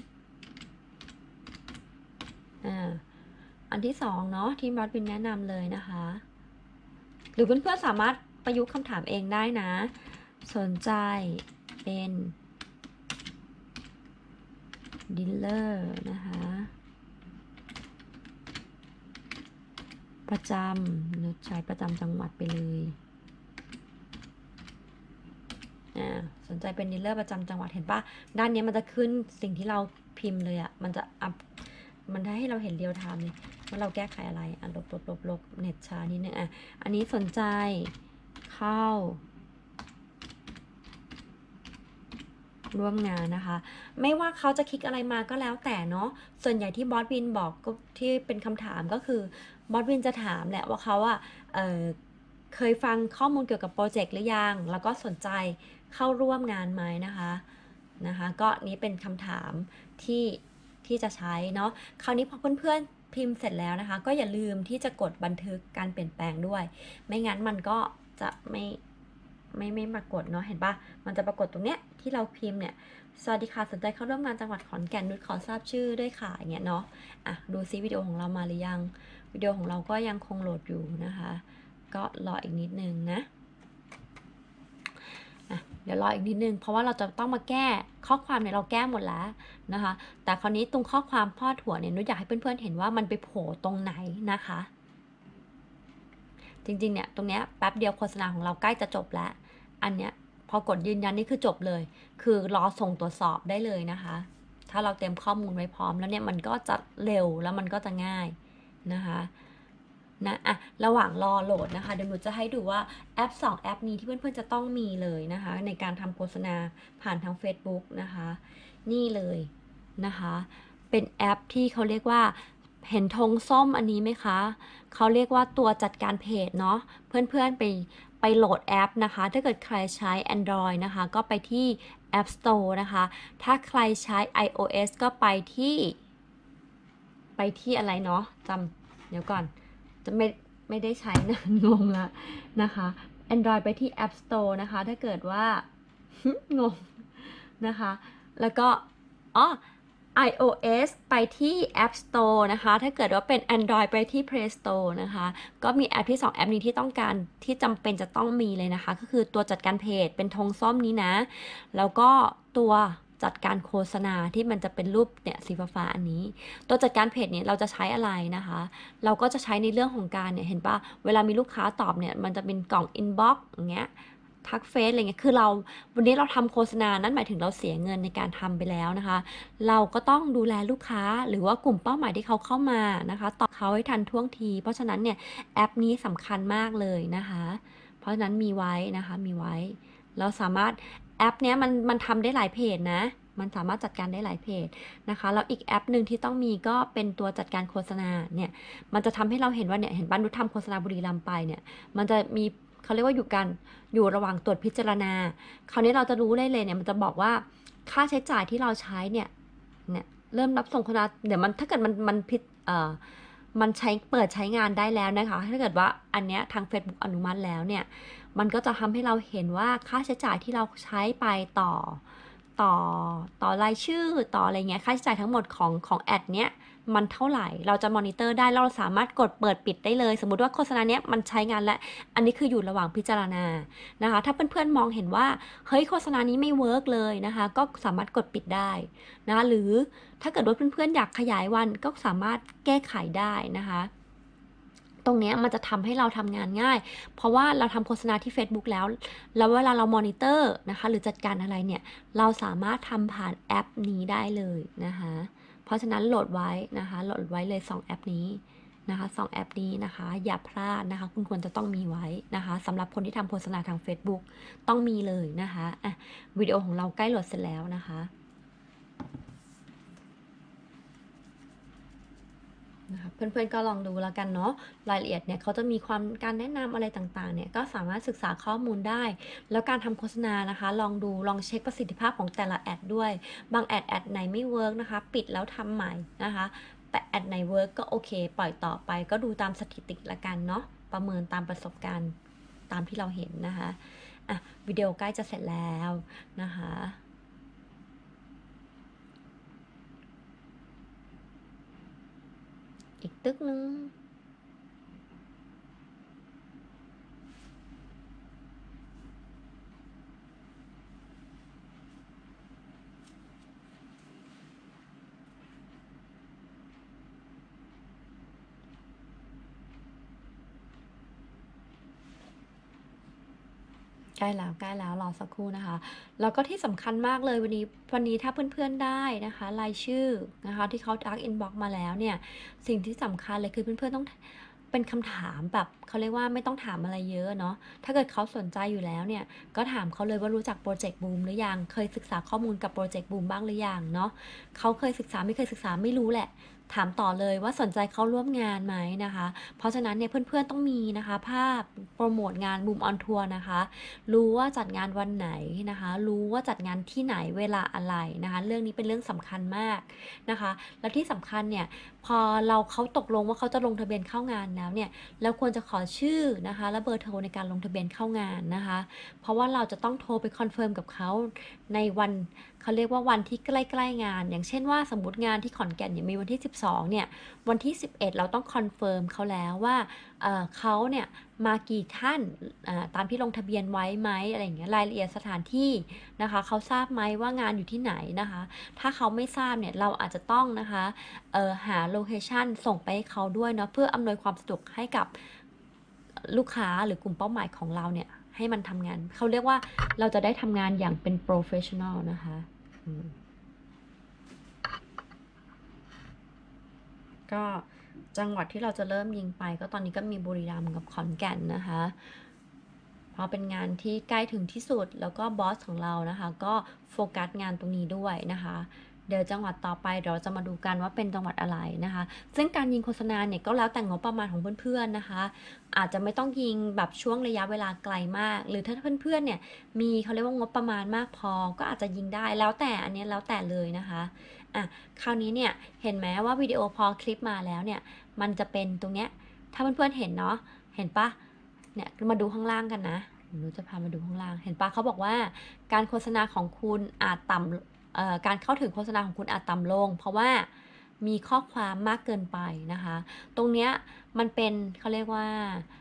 อันที่สองเนาะที่บอสวินแนะนำเลยนะคะหรือเพื่อนๆสามารถประยุกต์คำถามเองได้นะสนใจเป็นดีลเลอร์นะคะประจำนุชใช้ประจำจังหวัดไปเลยสนใจเป็นดีลเลอร์ประจำจังหวัดเห็นปะด้านนี้มันจะขึ้นสิ่งที่เราพิมพ์เลยมันจะมันได้ให้เราเห็นเรียลไทม์เลยว่าเราแก้ไขอะไรลบเน็ตช้านิดนึงอันนี้สนใจเข้าร่วมงานนะคะไม่ว่าเขาจะคลิกอะไรมาก็แล้วแต่เนาะส่วนใหญ่ที่บอสวินบอกก็ที่เป็นคำถามก็คือบอสวินจะถามแหละว่าเขาเคยฟังข้อมูลเกี่ยวกับโปรเจกต์หรือยังแล้วก็สนใจเข้าร่วมงานไหมนะคะก็นี้เป็นคำถามที่จะใช้เนาะคราวนี้พอเพื่อนๆพิมพ์เสร็จแล้วนะคะก็อย่าลืมที่จะกดบันทึกการเปลี่ยนแปลงด้วยไม่งั้นมันก็จะไม่ปรากฏเนาะเห็นปะมันจะปรากฏตรงเนี้ยที่เราพิมพ์เนี่ยสวัสดีค่ะสนใจเข้าร่วมงานจังหวัดขอนแก่นนุชขอทราบชื่อด้วยค่ะอย่างเงี้ยเนาะดูซิวิดีโอของเรามาหรือยังวิดีโอของเราก็ยังคงโหลดอยู่นะคะก็รออีกนิดนึงนะเดี๋ยวรออีกนิดนึงเพราะว่าเราจะต้องมาแก้ข้อความเนี่ยเราแก้หมดแล้วนะคะแต่คราวนี้ตรงข้อความพาดหัวเนี่ยนุชอยากให้เพื่อนๆเห็นว่ามันไปโผล่ตรงไหนนะคะจริงๆเนี่ยตรงเนี้ยแป๊บเดียวโฆษณาของเราใกล้จะจบแล้วอันเนี้ยพอกดยืนยันนี่คือจบเลยคือรอส่งตรวจสอบได้เลยนะคะถ้าเราเตรียมข้อมูลไว้พร้อมแล้วเนี่ยมันก็จะเร็วแล้วมันก็จะง่ายนะคะระหว่างรอโหลดนะคะเดี๋ยวหนูจะให้ดูว่าแอป2แอปนี้ที่เพื่อนๆจะต้องมีเลยนะคะในการทำโฆษณาผ่านทาง Facebook นะคะนี่เลยนะคะเป็นแอปที่เขาเรียกว่าเห็นธงส้มอันนี้ไหมคะเขาเรียกว่าตัวจัดการเพจเนาะเพื่อนๆไปโหลดแอปนะคะถ้าเกิดใครใช้ Android นะคะก็ไปที่ App Store นะคะถ้าใครใช้ iOS ก็ไปที่อะไรเนาะเดี๋ยวก่อนจะไม่ได้ใช้นะงงละนะคะ Android ไปที่ App Store นะคะถ้าเกิดว่า งงนะคะแล้วก็iOS ไปที่ App Store นะคะถ้าเกิดว่าเป็น Android ไปที่ Play Store นะคะก็มีแอปที่2แอปนี้ที่ต้องการที่จำเป็นจะต้องมีเลยนะคะก็คือตัวจัดการเพจเป็นธงส้มนี้นะแล้วก็ตัวจัดการโฆษณาที่มันจะเป็นรูปเนี่ยสีฟ้าๆอันนี้ตัวจัดการเพจเนี่ยเราจะใช้อะไรนะคะเราก็จะใช้ในเรื่องของการเนี่ยเห็นป่ะเวลามีลูกค้าตอบเนี่ยมันจะเป็นกล่อง inbox อย่างเงี้ยทักเฟซอะไรเงี้ยคือเราวันนี้เราทำโฆษณานั้นหมายถึงเราเสียเงินในการทำไปแล้วนะคะเราก็ต้องดูแลลูกค้าหรือว่ากลุ่มเป้าหมายที่เขาเข้ามานะคะตอบเขาให้ทันท่วงทีเพราะฉะนั้นเนี่ยแอปนี้สำคัญมากเลยนะคะเพราะฉะนั้นมีไว้นะคะมีไว้เราสามารถแอปเนี้ยมันทำได้หลายเพจนะมันสามารถจัดการได้หลายเพจนะคะแล้วอีกแอปหนึ่งที่ต้องมีก็เป็นตัวจัดการโฆษณาเนี่ยมันจะทำให้เราเห็นว่าเนี่ยเห็นบ้านนุชทำโฆษณาบุรีรัมย์ไปเนี่ยมันจะมีเขาเรียกว่าอยู่ระหว่างตรวจพิจารณาคราวนี้เราจะรู้ได้เลยเนี่ยมันจะบอกว่าค่าใช้จ่ายที่เราใช้เนี่ยเริ่มรับส่งโฆษณาเดี๋ยวมันถ้าเกิดมันผิดมันเปิดใช้งานได้แล้วนะคะถ้าเกิดว่าอันเนี้ยทาง Facebook อนุมัติแล้วเนี่ยมันก็จะทำให้เราเห็นว่าค่าใช้จ่ายที่เราใช้ไปต่อต่อรายชื่อต่ออะไรเงี้ยค่าใช้จ่ายทั้งหมดของแอดเนี้ยมันเท่าไหร่เราจะมอนิเตอร์ได้เราสามารถกดเปิดปิดได้เลยสมมุติว่าโฆษณาเนี้ยมันใช้งานแล้วอันนี้คืออยู่ระหว่างพิจารณานะคะถ้าเพื่อนๆมองเห็นว่าเฮ้ยโฆษณานี้ไม่เวิร์กเลยนะคะก็สามารถกดปิดได้นะหรือถ้าเกิดว่าเพื่อนๆอยากขยายวันก็สามารถแก้ไขได้นะคะตรงนี้มันจะทำให้เราทำงานง่ายเพราะว่าเราทำโฆษณาที่ Facebook แล้วเวลาเรามอนิเตอร์นะคะหรือจัดการอะไรเนี่ยเราสามารถทำผ่านแอปนี้ได้เลยนะคะเพราะฉะนั้นโหลดไว้นะคะโหลดไว้เลย2แอปนี้นะคะ2แอปนี้นะคะอย่าพลาดนะคะคุณควรจะต้องมีไว้นะคะสำหรับคนที่ทำโฆษณาทาง Facebook ต้องมีเลยนะคะวิดีโอของเราใกล้โหลดเสร็จแล้วนะคะเพื่อนๆก็ลองดูแล้วกันเนาะรายละเอียดเนี่ยเขาจะมีการแนะนำอะไรต่างๆเนี่ยก็สามารถศึกษาข้อมูลได้แล้วการทำโฆษณานะคะลองเช็คประสิทธิภาพของแต่ละแอดด้วยบางแอดไหนไม่เวิร์กนะคะปิดแล้วทำใหม่นะคะแต่แอดไหนเวิร์กก็โอเคปล่อยต่อไปก็ดูตามสถิติละกันเนาะประเมินตามประสบการณ์ตามที่เราเห็นนะคะวิดีโอใกล้จะเสร็จแล้วนะคะอีกตึกนึงใกล้แล้วรอสักครู่นะคะแล้วก็ที่สำคัญมากเลยวันนี้ถ้าเพื่อนๆได้นะคะรายชื่อนะคะที่เขาทักอินบ็อกซ์มาแล้วเนี่ยสิ่งที่สำคัญเลยคือเพื่อนๆต้องเป็นคำถามแบบเขาเรียกว่าไม่ต้องถามอะไรเยอะเนาะถ้าเกิดเขาสนใจอยู่แล้วเนี่ยก็ถามเขาเลยว่ารู้จักโปรเจกต์บูมหรือยังเคยศึกษาข้อมูลกับโปรเจกต์บูมบ้างหรือยังเนาะเขาเคยศึกษาไม่เคยศึกษาไม่รู้แหละถามต่อเลยว่าสนใจเข้าร่วมงานไหมนะคะเพราะฉะนั้นเนี่ยเพื่อนๆต้องมีนะคะภาพโปรโมทงานบูมออนทัวร์นะคะรู้ว่าจัดงานวันไหนนะคะรู้ว่าจัดงานที่ไหนเวลาอะไรนะคะเรื่องนี้เป็นเรื่องสำคัญมากนะคะแล้วที่สำคัญเนี่ยพอเขาตกลงว่าเขาจะลงทะเบียนเข้างานแล้วเนี่ยเราควรจะขอชื่อนะคะและเบอร์โทรในการลงทะเบียนเข้างานนะคะเพราะว่าเราจะต้องโทรไปคอนเฟิร์มกับเขาในวันเขาเรียกว่าวันที่ใกล้ๆงานอย่างเช่นว่าสมมติงานที่ขอนแก่นเนี่ยมีวันที่12เนี่ยวันที่11เราต้องคอนเฟิร์มเขาแล้วว่าเขาเนี่ยมากี่ท่านตามที่ลงทะเบียนไว้ไหมอะไรอย่างเงี้ยรายละเอียดสถานที่นะคะเขาทราบไหมว่างานอยู่ที่ไหนนะคะถ้าเขาไม่ทราบเนี่ยเราอาจจะต้องนะคะหาโลเคชันส่งไปให้เขาด้วยเนาะเพื่ออำนวยความสะดวกให้กับลูกค้าหรือกลุ่มเป้าหมายของเราเนี่ยให้มันทำงานเขาเรียกว่าเราจะได้ทำงานอย่างเป็นโปรเฟชชั่นอลนะคะก็จังหวัดที่เราจะเริ่มยิงไปก็ตอนนี้ก็มีบุรีรัมย์กับขอนแก่นนะคะเพราะเป็นงานที่ใกล้ถึงที่สุดแล้วก็บอสของเรานะคะก็โฟกัสงานตรงนี้ด้วยนะคะเดี๋ยวจังหวัดต่อไปเราจะมาดูกันว่าเป็นจังหวัดอะไรนะคะซึ่งการยิงโฆษณาเนี่ยก็แล้วแต่งบประมาณของเพื่อนๆนะคะอาจจะไม่ต้องยิงแบบช่วงระยะเวลาไกลมากหรือถ้าเพื่อนๆเนี่ยมีเขาเรียกว่างบประมาณมากพอก็อาจจะยิงได้แล้วแต่อันนี้แล้วแต่เลยนะคะคราวนี้เนี่ยเห็นไหมว่าวิดีโอพอคลิปมาแล้วเนี่ยมันจะเป็นตรงเนี้ยถ้าเพื่อนๆเห็นเนาะเห็นปะเนี่ยมาดูข้างล่างกันนะหนูจะพามาดูข้างล่างเห็นปะเขาบอกว่าการโฆษณาของคุณอาจต่ำการเข้าถึงโฆษณาของคุณอาจต่ำลงเพราะว่ามีข้อความมากเกินไปนะคะตรงเนี้ยมันเป็นเขาเรียกว่า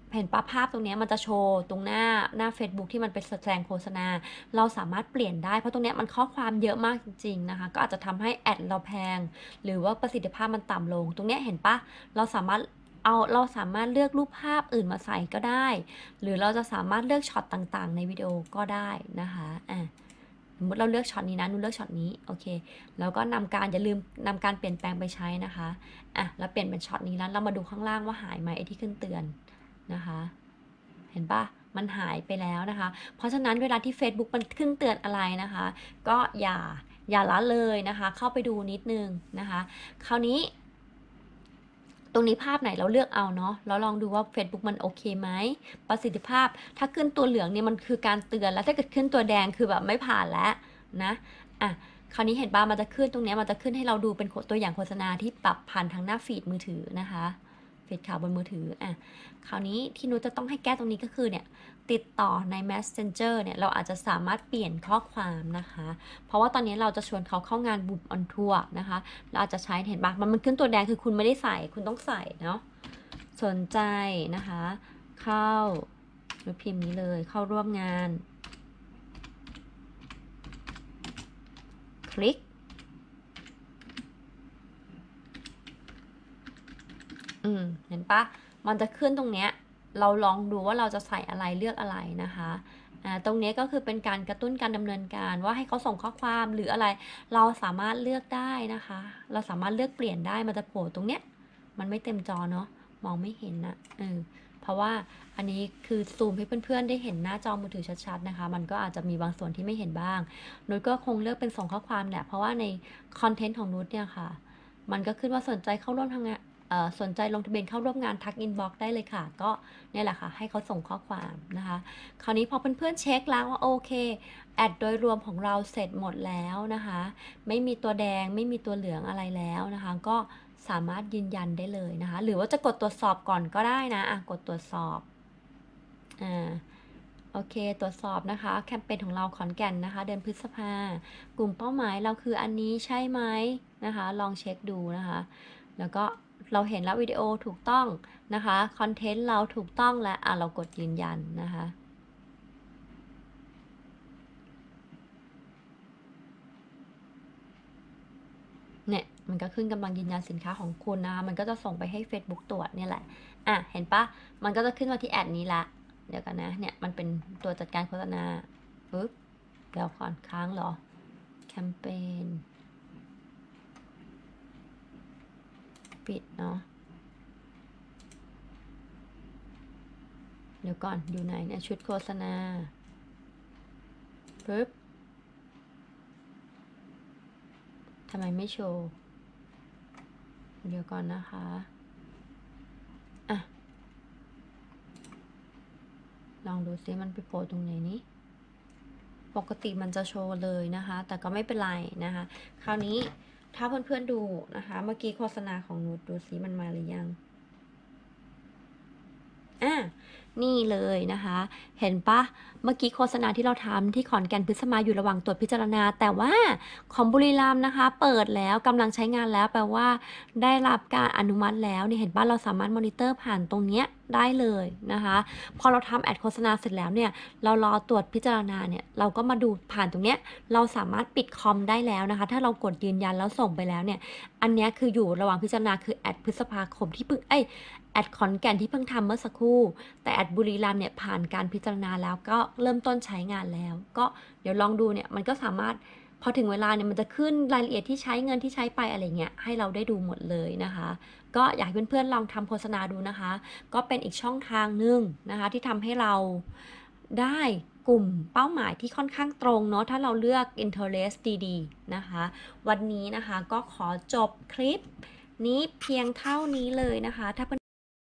เห็นปะภาพตรงนี้มันจะโชว์ตรงหน้า Facebook ที่มันเป็นแสดงโฆษณาเราสามารถเปลี่ยนได้เพราะตรงนี้มันข้อความเยอะมากจริงๆนะคะก็อาจจะทำให้แอดเราแพงหรือว่าประสิทธิภาพมันต่ำลงตรงนี้เห็นปะเราสามารถเลือกรูปภาพอื่นมาใส่ก็ได้หรือเราจะสามารถเลือกช็อตต่างๆในวิดีโอก็ได้นะคะสมมติเราเลือกช็อตนี้นะนูเลือกช็อตนี้โอเคแล้วก็อย่าลืมนำการเปลี่ยนแปลงไปใช้นะคะแล้วเปลี่ยนเป็นช็อตนี้แล้วเรามาดูข้างล่างว่าหายไหมไอ้ที่ขึ้นเตือนนะคะเห็นปะมันหายไปแล้วนะคะเพราะฉะนั้นเวลาที่ Facebook มันขึ้นเตือนอะไรนะคะก็อย่าละเลยนะคะเข้าไปดูนิดนึงนะคะคราวนี้ตรงนี้ภาพไหนเราเลือกเอาเนาะแล้วลองดูว่า Facebook มันโอเคไหมประสิทธิภาพถ้าขึ้นตัวเหลืองเนี่ยมันคือการเตือนแล้วถ้าเกิดขึ้นตัวแดงคือแบบไม่ผ่านแล้วนะคราวนี้เห็นป่ะมันจะขึ้นตรงนี้มันจะขึ้นให้เราดูเป็นตัวอย่างโฆษณาที่ปรับผ่านทางหน้าฟีดมือถือนะคะฟีดข่าวบนมือถือคราวนี้ที่นุชจะต้องให้แก้ตรงนี้ก็คือเนี่ยติดต่อใน Messenger เนี่ยเราอาจจะสามารถเปลี่ยนข้อความนะคะเพราะว่าตอนนี้เราจะชวนเขาเข้างานบุกออนทัวร์นะคะเราอาจจะใช้เห็นปะมันขึ้นตัวแดงคือคุณไม่ได้ใส่คุณต้องใส่เนาะสนใจนะคะเข้าหรือพิมพ์นี้เลยเข้าร่วมงานคลิกเห็นปะมันจะขึ้นตรงเนี้ยเราลองดูว่าเราจะใส่อะไรเลือกอะไรนะคะตรงนี้ก็คือเป็นการกระตุ้นการดำเนินการว่าให้เขาส่งข้อความหรืออะไรเราสามารถเลือกได้นะคะเราสามารถเลือกเปลี่ยนได้มันจะโผล่ตรงเนี้ยมันไม่เต็มจอเนาะมองไม่เห็นนะเพราะว่าอันนี้คือซูมให้เพื่อนๆได้เห็นหน้าจอมือถือชัดๆนะคะมันก็อาจจะมีบางส่วนที่ไม่เห็นบ้างนุชก็คงเลือกเป็นส่งข้อความแหละเพราะว่าในคอนเทนต์ของนุชเนี่ยค่ะมันก็ขึ้นว่าสนใจเข้าร่วมทำงานสนใจลงทะเบียนเข้าร่วมงานทักอินบ็อกซ์ได้เลยค่ะก็เนี่ยแหละค่ะให้เขาส่งข้อความนะคะคราวนี้พอเพื่อนๆเช็คแล้วว่าโอเคแอดโดยรวมของเราเสร็จหมดแล้วนะคะไม่มีตัวแดงไม่มีตัวเหลืองอะไรแล้วนะคะก็สามารถยืนยันได้เลยนะคะหรือว่าจะกดตรวจสอบก่อนก็ได้นะกดตรวจสอบโอเคตรวจสอบนะคะแคมเปญของเราขอนแก่นนะคะเดือนพฤษภากลุ่มเป้าหมายเราคืออันนี้ใช่ไหมนะคะลองเช็คดูนะคะแล้วก็เราเห็นแล้ววิดีโอถูกต้องนะคะคอนเทนต์เราถูกต้องและเรากดยืนยันนะคะเนี่ยมันก็ขึ้นกำลังยืนยันสินค้าของคุณนะคะมันก็จะส่งไปให้ Facebook ตรวจเนี่ยแหละเห็นปะมันก็จะขึ้นมาที่แอดนี้ละเดี๋ยวกันนะเนี่ยมันเป็นตัวจัดการโฆษณาปึ๊บเดี๋ยวก่อนค้างเหรอแคมเปญปิดเนาะเดี๋ยวก่อนอยู่ไหนเนี่ยชุดโฆษณาปึ๊บทำไมไม่โชว์เดี๋ยวก่อนนะคะลองดูซิมันไปโผล่ตรงไหนนี้ปกติมันจะโชว์เลยนะคะแต่ก็ไม่เป็นไรนะคะคราวนี้ถ้าเพื่อนๆดูนะคะเมื่อกี้โฆษณาของนุชดูซิมันมาหรือยังนี่เลยนะคะเห็นปะเมื่อกี้โฆษณาที่เราทำที่ขอนแก่นพฤษภาอยู่ระหว่างตรวจพิจารณาแต่ว่าของบุรีรัมย์นะคะเปิดแล้วกำลังใช้งานแล้วแปลว่าได้รับการอนุมัติแล้วเนี่ยเห็นปะเราสามารถมอนิเตอร์ผ่านตรงเนี้ยได้เลยนะคะพอเราทำแอดโฆษณาเสร็จแล้วเนี่ยเรารอตรวจพิจารณาเนี่ยเราก็มาดูผ่านตรงเนี้ยเราสามารถปิดคอมได้แล้วนะคะถ้าเรากดยืนยันแล้วส่งไปแล้วเนี่ยอันนี้คืออยู่ระหว่างพิจารณาคือแอดพฤษภาคมที่เพิ่งแอดขอนแก่นที่เพิ่งทำเมื่อสักครู่แต่แอดบุรีรัมย์เนี่ยผ่านการพิจารณาแล้วก็เริ่มต้นใช้งานแล้วก็เดี๋ยวลองดูเนี่ยมันก็สามารถพอถึงเวลาเนี่ยมันจะขึ้นรายละเอียดที่ใช้เงินที่ใช้ไปอะไรเงี้ยให้เราได้ดูหมดเลยนะคะก็อยากให้เพื่อนๆลองทำโฆษณาดูนะคะก็เป็นอีกช่องทางหนึ่งนะคะที่ทำให้เราได้กลุ่มเป้าหมายที่ค่อนข้างตรงเนาะถ้าเราเลือก interest ดีๆนะคะวันนี้นะคะก็ขอจบคลิปนี้เพียงเท่านี้เลยนะคะถ้า